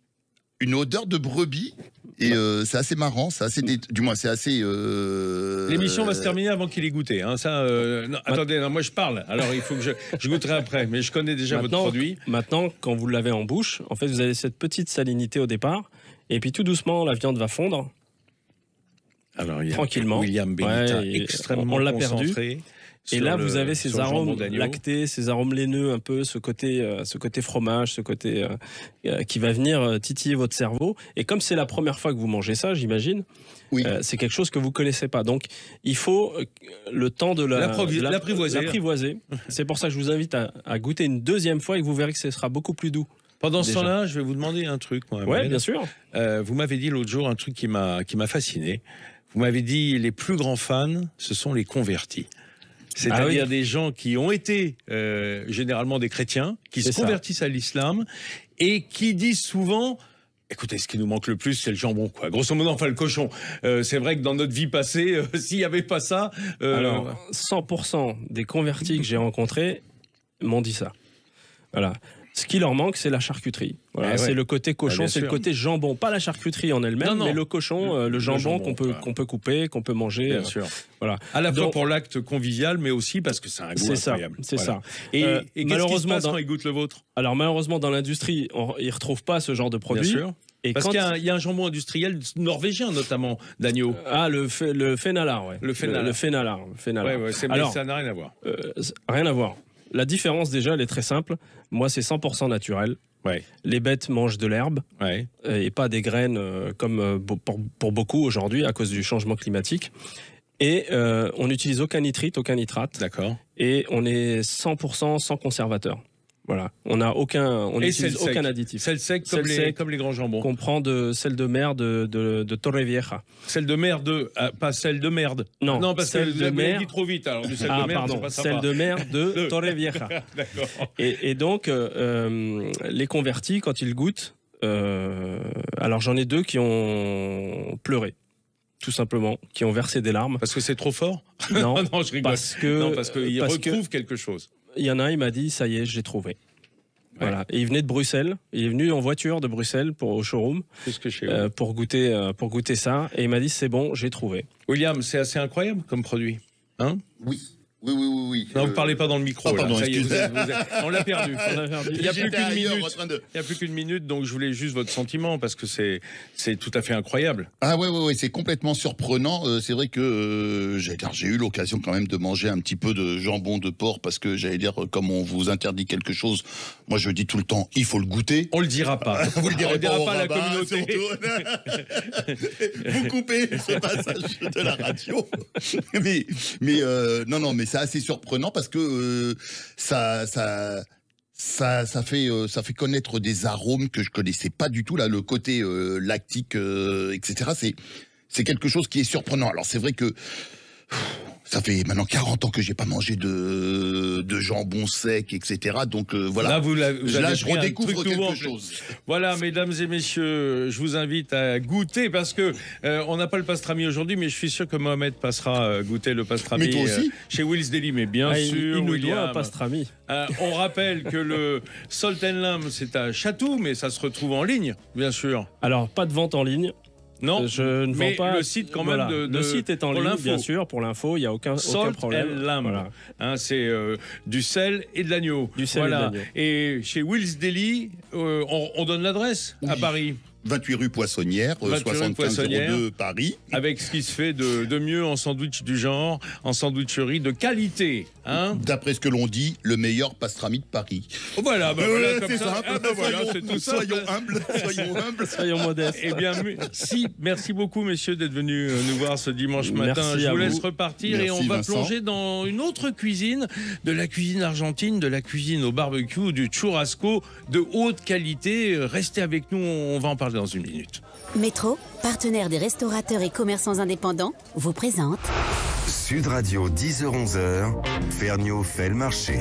une odeur de brebis et euh, c'est assez marrant, c'est assez, dé- du moins c'est assez. euh, L'émission va se terminer avant qu'il ait goûté. Hein. Ça, euh, non, attendez, non, moi je parle. Alors il faut que je, je goûterai après. Mais je connais déjà Maintenant, votre produit. maintenant, quand vous l'avez en bouche, en fait, vous avez cette petite salinité au départ, et puis tout doucement, la viande va fondre. Alors il y a Tranquillement. William Benita, Ouais, et extrêmement on l'a perdu. concentré Et sur là, le- vous avez sur ces le jambon arômes d'agneau. lactés, ces arômes laineux, un peu ce côté, euh, ce côté fromage, ce côté euh, euh, qui va venir euh, titiller votre cerveau. Et comme c'est la première fois que vous mangez ça, j'imagine, Oui. euh, c'est quelque chose que vous connaissez pas. Donc, il faut euh, le temps de la- L'approvi- de la- l'apprivoiser. l'apprivoiser. C'est pour ça que je vous invite à, à goûter une deuxième fois et que vous verrez que ce sera beaucoup plus doux. Pendant ce Déjà. temps-là, je vais vous demander un truc, Mohamed. Ouais, bien sûr. Euh, vous m'avez dit l'autre jour un truc qui m'a qui m'a fasciné. Vous m'avez dit les plus grands fans, ce sont les convertis. C'est-à-dire Ah oui. des gens qui ont été euh, généralement des chrétiens, qui se C'est ça. convertissent à l'islam et qui disent souvent. Écoutez, ce qui nous manque le plus, c'est le jambon, quoi. Grosso modo, enfin le cochon. Euh, c'est vrai que dans notre vie passée, euh, s'il n'y avait pas ça, euh, Alors, cent pour cent des convertis que j'ai rencontrés m'ont dit ça. Voilà. Ce qui leur manque, c'est la charcuterie. Voilà, Eh ouais. c'est le côté cochon, Ah, bien c'est le sûr. côté jambon, pas la charcuterie en Non, elle-même, non. mais le cochon, euh, le, Le jambon jambon, qu'on peut voilà. qu'on peut couper, qu'on peut manger. bien euh, sûr. Voilà. À la fois Donc, pour l'acte convivial, mais aussi parce que c'est un goût C'est ça, incroyable. c'est Voilà. ça. Et, Euh, et qu'est-ce qui se malheureusement, passe dans- quand ils goûtent le vôtre? Alors malheureusement, dans l'industrie, on- ils retrouvent pas ce genre de Bien produit. sûr. Et Parce quand qu'il y a, un, il y a un jambon industriel norvégien, notamment, d'agneau. ah le fe- le fénalar, ouais. Le fénalar. Le, le fénalar, le fénalar. Ouais, ouais, c'est- mais Alors, ça n'a rien à voir. euh, rien à voir. La différence déjà, elle est très simple. Moi, c'est cent pour cent naturel. Ouais, Les bêtes mangent de l'herbe. ouais. euh, et pas des graines euh, comme euh, pour, pour beaucoup aujourd'hui à cause du changement climatique. Et euh, on n'utilise aucun nitrite, aucun nitrate. D'accord. Et on est cent pour cent sans conservateur. Voilà. On n'a aucun, on Et n'utilise sel aucun sec. additif. Sel sec comme, Sel les, sec. comme les grands jambons. Qu'on prend de celle de mer de, de, de Torrevieja. Celle de mer de... ah, pas celle de merde. Non, non parce celle que de vous l'avez mer- dit trop vite. Alors, du sel Ah, de merde, pardon, c'est pas sympa. celle de mer de De- Torrevieja. D'accord. Et, et donc, euh, euh, les convertis, quand ils goûtent, euh, alors j'en ai deux qui ont pleuré, tout simplement, qui ont versé des larmes. Parce que c'est trop fort? Non, non, je rigole. parce que non, parce qu'il parce que- retrouve quelque chose. il y en a un, il m'a dit, ça y est, j'ai trouvé. Voilà. Et il venait de Bruxelles. Il est venu en voiture de Bruxelles pour au showroom Tout ce que je sais. euh, pour goûter euh, pour goûter ça. Et il m'a dit, c'est bon, j'ai trouvé. William, c'est assez incroyable comme produit. Hein? Oui. Oui, oui, oui, oui. Non, euh... vous parlez pas dans le micro. Oh, pardon, là. Ça y est, vous êtes, excusez. vous êtes... On l'a perdu. On l'a perdu. Il n'y a plus qu'une minute. De... Il y a plus qu'une minute, donc je voulais juste votre sentiment parce que c'est c'est tout à fait incroyable. Ah ouais, ouais, ouais, c'est complètement surprenant. Euh, c'est vrai que euh, j'ai, j'ai eu l'occasion quand même de manger un petit peu de jambon de porc parce que j'allais dire, comme on vous interdit quelque chose, moi je dis tout le temps, il faut le goûter. On le dira pas. Vous le direz on le dira pas, pas à la rabat, communauté. Vous coupez ce passage de la radio. mais mais euh, non, non, mais c'est assez surprenant parce que euh, ça, ça, ça, ça fait, euh, ça fait connaître des arômes que je connaissais pas du tout là, le côté euh, lactique, euh, et cetera. C'est, c'est quelque chose qui est surprenant. Alors c'est vrai que ça fait maintenant quarante ans que j'ai pas mangé de, de jambon sec, et cetera. Donc euh, voilà. Là, vous la, vous là je redécouvre quelque chose. Voilà, mesdames et messieurs, je vous invite à goûter parce que euh, on n'a pas le pastrami aujourd'hui, mais je suis sûr que Mohamed passera euh, goûter le pastrami. Mais toi aussi. euh, chez Will's Deli, mais bien Ah, sûr. il, il nous William. doit un pastrami. Euh, on rappelle que le Salt and Lamb, c'est à Chatou, mais ça se retrouve en ligne, bien sûr. Alors, pas de vente en ligne. Non, je ne vends mais pas. le site quand même voilà. de, de le site est en pour ligne, l'info. bien sûr, pour l'info, il n'y a aucun, Salt aucun problème. and Lamb. Voilà. Hein, c'est euh, du sel et de l'agneau. Du sel voilà. et de l'agneau. Et chez Will's Deli, euh, on, on donne l'adresse Oui. à Paris. vingt-huit rue Poissonnière, vingt-huit rue soixante-quinze zéro deux Paris. Avec ce qui se fait de, de mieux en sandwich du genre, en sandwicherie de qualité. Hein. D'après ce que l'on dit, le meilleur pastrami de Paris. Oh, voilà, bah, Euh, voilà, comme c'est ça. simple. Ah, bah, voilà, soyons, c'est tout ça. soyons humbles, soyons humbles. Soyons modestes. Eh bien, si, merci beaucoup, messieurs, d'être venus nous voir ce dimanche matin. Merci Je à vous vous. laisse repartir Merci, et on va Vincent. plonger dans une autre cuisine, de la cuisine argentine, de la cuisine au barbecue, du churrasco de haute qualité. Restez avec nous, on va en parler dans une minute. Métro, partenaire des restaurateurs et commerçants indépendants, vous présente Sud Radio, dix heures onze, Ferniaud fait le marché.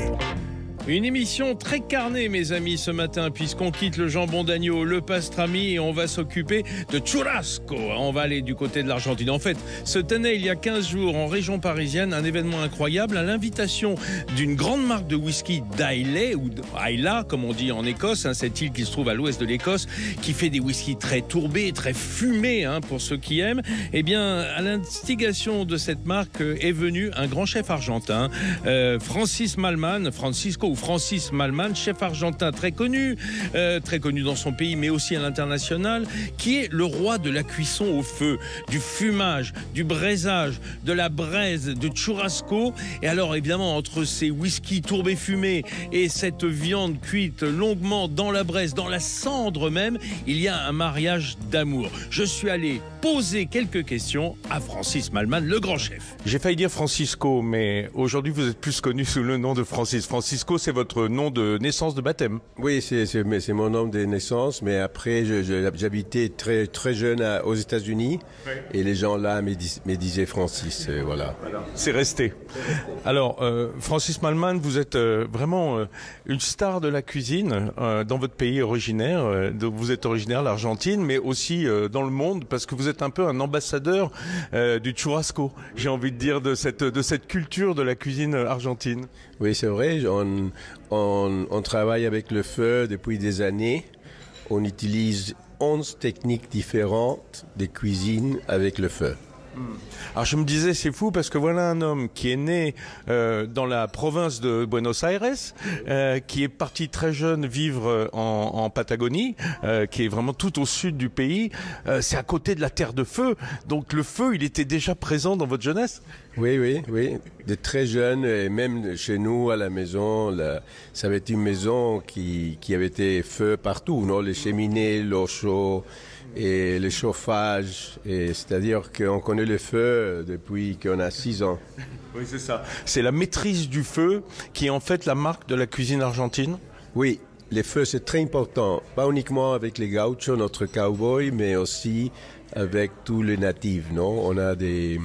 Une émission très carnée, mes amis, ce matin, puisqu'on quitte le jambon d'agneau, le pastrami, et on va s'occuper de churrasco. On va aller du côté de l'Argentine. En fait, se tenait il y a quinze jours en région parisienne un événement incroyable à l'invitation d'une grande marque de whisky d'Islay, ou Islay, comme on dit en Écosse, hein, cette île qui se trouve à l'ouest de l'Écosse, qui fait des whiskies très tourbés, très fumés, hein, pour ceux qui aiment. Eh bien, à l'instigation de cette marque est venu un grand chef argentin, euh, Francis Mallmann, Francisco Francis Mallmann, chef argentin très connu, euh, très connu dans son pays, mais aussi à l'international, qui est le roi de la cuisson au feu, du fumage, du braisage, de la braise, de churrasco. Et alors, évidemment, entre ces whisky tourbés fumés et cette viande cuite longuement dans la braise, dans la cendre même, il y a un mariage d'amour. Je suis allé poser quelques questions à Francis Mallmann, le grand chef. J'ai failli dire Francisco, mais aujourd'hui, vous êtes plus connu sous le nom de Francis. Francisco, c'est votre nom de naissance, de baptême. Oui, c'est, c'est, c'est mon nom de naissance, mais après, je, je, j'habitais très, très jeune à, aux États-Unis, oui. Et les gens là me, dis, me disaient Francis, et voilà. C'est resté. Alors, euh, Francis Mallmann, vous êtes euh, vraiment euh, une star de la cuisine euh, dans votre pays originaire. Euh, de, vous êtes originaire de l'Argentine, mais aussi euh, dans le monde, parce que vous êtes un peu un ambassadeur euh, du churrasco, j'ai envie de dire, de cette, de cette culture de la cuisine argentine. Oui, c'est vrai. On, on, on travaille avec le feu depuis des années. On utilise onze techniques différentes de cuisine avec le feu. Alors je me disais, c'est fou parce que voilà un homme qui est né euh, dans la province de Buenos Aires, euh, qui est parti très jeune vivre en, en Patagonie, euh, qui est vraiment tout au sud du pays. Euh, c'est à côté de la terre de feu, donc le feu, il était déjà présent dans votre jeunesse. Oui, oui, oui. De très jeune, et même chez nous à la maison, la, ça avait été une maison qui, qui avait été feu partout, non? Les cheminées, l'eau chaude et le chauffage, et c'est-à-dire qu'on connaît le feu depuis qu'on a six ans. Oui, c'est ça. C'est la maîtrise du feu qui est en fait la marque de la cuisine argentine. Oui, les feux c'est très important, pas uniquement avec les gauchos, notre cowboy, mais aussi avec tous les natifs, non? On a des,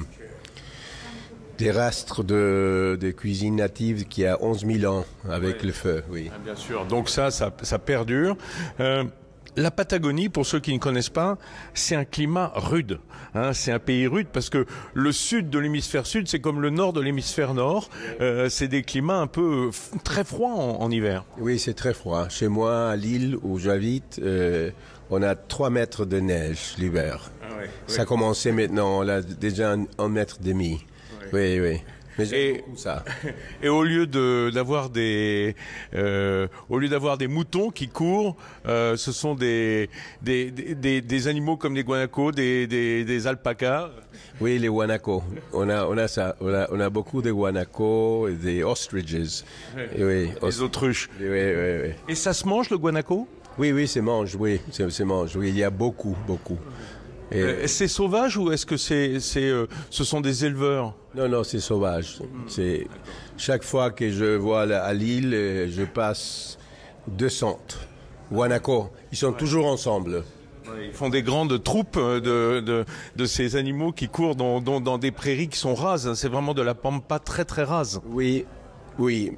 des rastres de, de cuisine native qui a onze mille ans avec oui. le feu, oui. Ah, bien sûr, donc ça, ça, ça perdure. Euh, La Patagonie, pour ceux qui ne connaissent pas, c'est un climat rude. Hein, c'est un pays rude parce que le sud de l'hémisphère sud, c'est comme le nord de l'hémisphère nord. Euh, c'est des climats un peu f- très froids en, en hiver. Oui, c'est très froid. Chez moi, à Lille, où j'habite, euh, on a trois mètres de neige l'hiver. Ah ouais, Ça ouais. commençait maintenant, on a déjà un, un mètre et demi. Ouais. Oui, oui. Mais j'aime et, beaucoup ça. Et au lieu de d'avoir des euh, au lieu d'avoir des moutons qui courent, euh, ce sont des des, des des animaux comme les guanacos, des des, des alpacas. Oui, les guanacos. On a on a ça. On a on a beaucoup de guanacos et des ostriches. Et oui, les autruches. Oui, oui, oui. Et ça se mange le guanaco? Oui, oui, c'est mange. Oui, c'est mange. Oui, il y a beaucoup, beaucoup. Et... Euh, c'est sauvage ou est-ce que c'est, c'est, euh, ce sont des éleveurs? Non, non, c'est sauvage. C'est chaque fois que je vois à l'île, je passe deux cents guanacos. Ils sont ouais. toujours ensemble. Ils font des grandes troupes de, de, de ces animaux qui courent dans, dans, dans des prairies qui sont rases. C'est vraiment de la pampa très très rase. Oui, oui.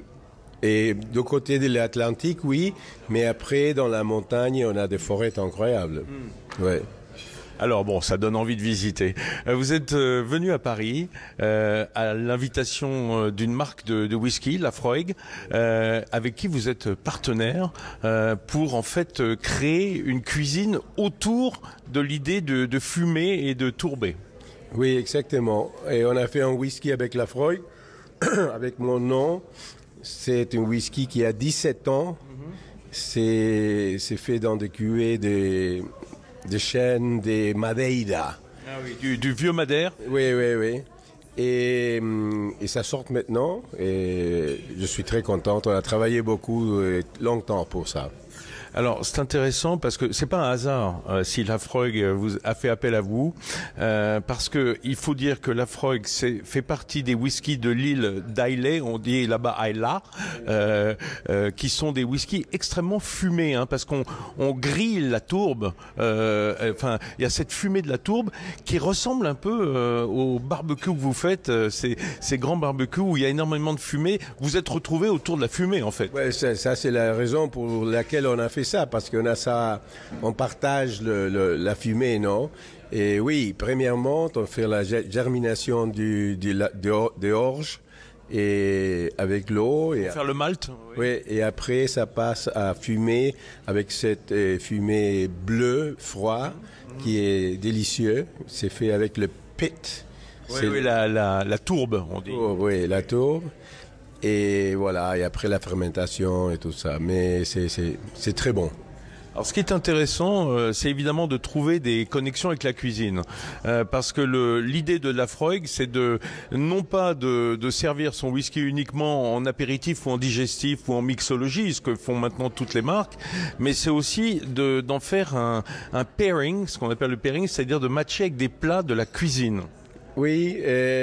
Et de côté de l'Atlantique, oui. Mais après, dans la montagne, on a des forêts incroyables. Mm. Ouais. Alors bon, ça donne envie de visiter. Vous êtes euh, venu à Paris euh, à l'invitation euh, d'une marque de, de whisky, Laphroaig, euh, avec qui vous êtes partenaire euh, pour en fait euh, créer une cuisine autour de l'idée de, de fumer et de tourber. Oui, exactement. Et on a fait un whisky avec Laphroaig, avec mon nom. C'est un whisky qui a dix-sept ans. Mm-hmm. C'est, c'est fait dans des cuvées des... des chênes, des Madeira. Ah oui, du, du vieux Madère. Oui, oui, oui. Et, et ça sort maintenant. Et je suis très contente. On a travaillé beaucoup et longtemps pour ça. Alors c'est intéressant parce que c'est pas un hasard euh, si Laphroaig vous a fait appel à vous, euh, parce que il faut dire que Laphroaig fait partie des whiskies de l'île d'Islay, on dit là-bas Islay, euh, euh, qui sont des whiskies extrêmement fumés, hein, parce qu'on on grille la tourbe. Euh, enfin, il y a cette fumée de la tourbe qui ressemble un peu euh, au barbecue que vous faites, euh, ces, ces grands barbecues où il y a énormément de fumée. Vous êtes retrouvés autour de la fumée en fait. Ouais, ça, ça c'est la raison pour laquelle on a fait ça, parce qu'on a ça, on partage le, le, la fumée, non? Et oui, premièrement, on fait la germination du, du, de orge et avec l'eau. Et faire le malt. Oui. oui, et après ça passe à fumer avec cette euh, fumée bleue, froid, mmh. qui est délicieux. C'est fait avec le pit. Oui, oui, la, la, la tourbe, on dit. Oh, oui, la tourbe. Et voilà, et après la fermentation et tout ça. Mais c'est, c'est, c'est très bon. Alors, ce qui est intéressant, euh, c'est évidemment de trouver des connexions avec la cuisine, euh, parce que le, l'idée de Laphroaig, c'est de non pas de, de servir son whisky uniquement en apéritif ou en digestif ou en mixologie, ce que font maintenant toutes les marques, mais c'est aussi de, d'en faire un, un pairing, ce qu'on appelle le pairing, c'est-à-dire de matcher avec des plats de la cuisine. Oui,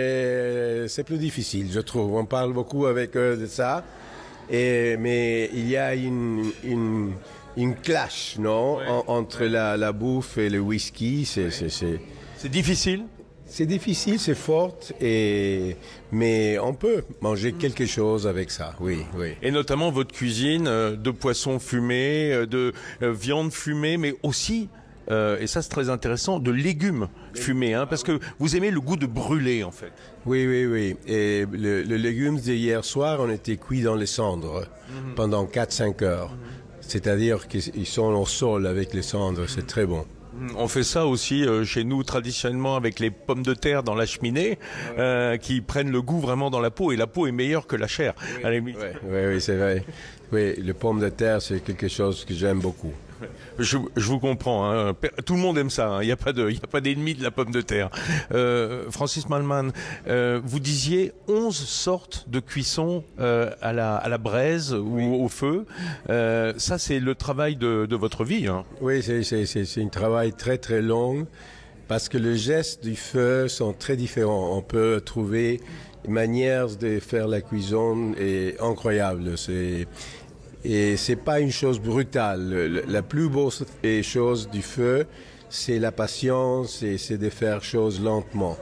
euh, c'est plus difficile, je trouve. On parle beaucoup avec eux de ça, et, mais il y a une, une, une clash, non, ouais, en, entre ouais. la, la bouffe et le whisky. C'est, ouais. c'est, c'est... c'est difficile. C'est difficile, c'est fort, et... mais on peut manger quelque chose avec ça, oui, oui. Et notamment votre cuisine euh, de poisson fumé, euh, de euh, viande fumée, mais aussi... Euh, et ça c'est très intéressant, de légumes fumés, hein, parce que vous aimez le goût de brûler en fait. Oui, oui, oui. Et le, le légume d'hier soir, on était cuit dans les cendres mm-hmm. pendant quatre à cinq heures. Mm-hmm. C'est-à-dire qu'ils sont au sol avec les cendres, c'est très bon. On fait ça aussi euh, chez nous traditionnellement avec les pommes de terre dans la cheminée, euh, qui prennent le goût vraiment dans la peau, et la peau est meilleure que la chair. Oui, à la limite. Oui, oui, oui, c'est vrai. Oui, les pommes de terre, c'est quelque chose que j'aime beaucoup. Je, je vous comprends, hein. Tout le monde aime ça, il hein. n'y a pas de, il n'y a pas d'ennemi de la pomme de terre. Euh, Francis Mallmann, euh, vous disiez onze sortes de cuisson euh, à la à la braise oui. ou au feu. Euh, ça, c'est le travail de, de votre vie. Hein. Oui, c'est c'est c'est c'est un travail très très long parce que les gestes du feu sont très différents. On peut trouver une manière de faire la cuisson est incroyable. C'est Et c'est pas une chose brutale. La plus belle chose du feu, c'est la patience et c'est de faire choses lentement.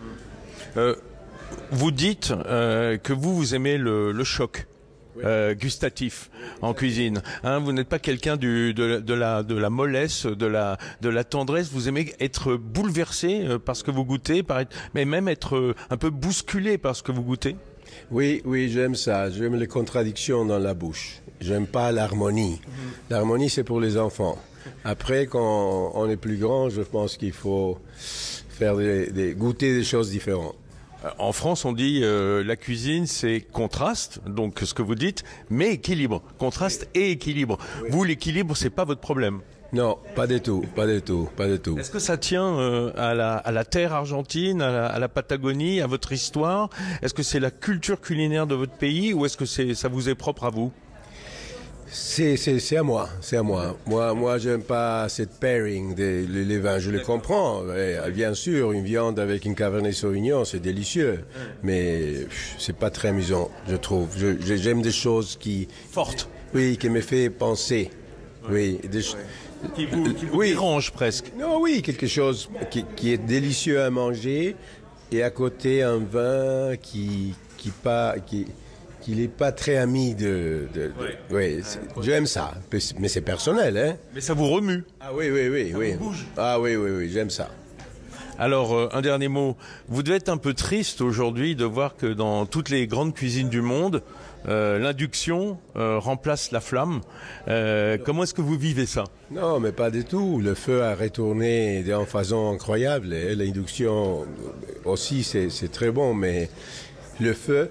Euh, vous dites euh, que vous, vous aimez le, le choc oui. euh, gustatif en cuisine. Hein, vous n'êtes pas quelqu'un du, de, de, la, de la mollesse, de la, de la tendresse. Vous aimez être bouleversé par ce que vous goûtez, par être, mais même être un peu bousculé par ce que vous goûtez. Oui, oui, j'aime ça. J'aime les contradictions dans la bouche. J'aime pas l'harmonie. Mm-hmm. L'harmonie, c'est pour les enfants. Après, quand on est plus grand, je pense qu'il faut faire des, des, goûter des choses différentes. En France, on dit euh, la cuisine, c'est contraste, donc ce que vous dites, mais équilibre. Contraste et équilibre. Oui. Vous, l'équilibre, c'est pas votre problème. Non, pas du tout, pas du tout, pas du tout. Est-ce que ça tient euh, à, la, à la terre argentine, à la, à la Patagonie, à votre histoire? Est-ce que c'est la culture culinaire de votre pays ou est-ce que c'est, ça vous est propre à vous? C'est, c'est, c'est à moi, c'est à moi. Moi, moi, j'aime pas cette pairing des les, les vins. Je le comprends. Et, bien sûr, une viande avec une Cabernet Sauvignon, c'est délicieux. Mais c'est pas très amusant, je trouve. Je, j'aime des choses qui... Fortes. Oui, qui me fait penser. Oui. Des, qui vous, qui vous oui. dérange presque. Non, oui, quelque chose qui, qui est délicieux à manger. Et à côté, un vin qui... qui pas... qui, qu'il n'est pas très ami de... de, de ouais. Oui, j'aime ça, mais c'est personnel, hein. Mais ça vous remue. Ah oui, oui, oui. Ça oui. vous bouge. Ah oui, oui, oui, j'aime ça. Alors, euh, un dernier mot. Vous devez être un peu triste aujourd'hui de voir que dans toutes les grandes cuisines du monde, euh, l'induction euh, remplace la flamme. Euh, comment est-ce que vous vivez ça? Non, mais pas du tout. Le feu a retourné d'une façon incroyable. Et l'induction aussi, c'est, c'est très bon, mais le feu...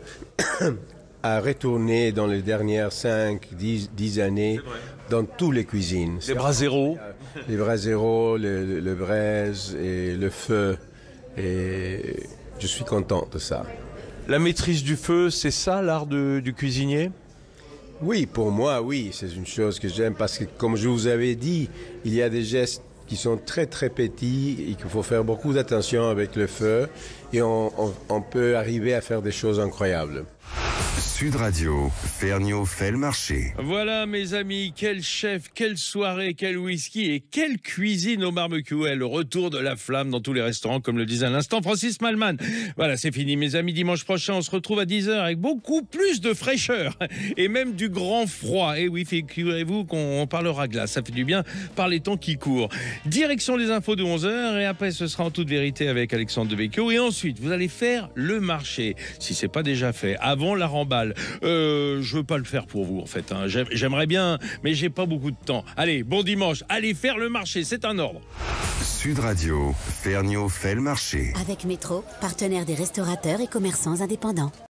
a retourné dans les dernières cinq, dix années dans toutes les cuisines. Les braseros. Les braseros, le, le, le braise et le feu. Et je suis content de ça. La maîtrise du feu, c'est ça l'art de, du cuisinier? Oui, pour moi, oui. C'est une chose que j'aime parce que, comme je vous avais dit, il y a des gestes qui sont très très petits et qu'il faut faire beaucoup d'attention avec le feu. Et on, on, on peut arriver à faire des choses incroyables. Sud Radio, Ferniaud fait le marché. Voilà mes amis, quel chef, quelle soirée, quel whisky et quelle cuisine au barbecue. Et le retour de la flamme dans tous les restaurants, comme le disait à l'instant Francis Mallmann. Voilà, c'est fini mes amis, dimanche prochain on se retrouve à dix heures avec beaucoup plus de fraîcheur et même du grand froid. Et oui, figurez-vous qu'on parlera glace, ça fait du bien par les temps qui courent. Direction les infos de onze heures et après ce sera en toute vérité avec Alexandre Devecchio. Et ensuite, vous allez faire le marché, si c'est pas déjà fait, avant la remballe. Euh, je veux pas le faire pour vous en fait, hein. J'aimerais bien, mais j'ai pas beaucoup de temps. Allez, bon dimanche, allez faire le marché, c'est un ordre. Sud Radio, Ferniaud fait le marché. Avec Métro, partenaire des restaurateurs et commerçants indépendants.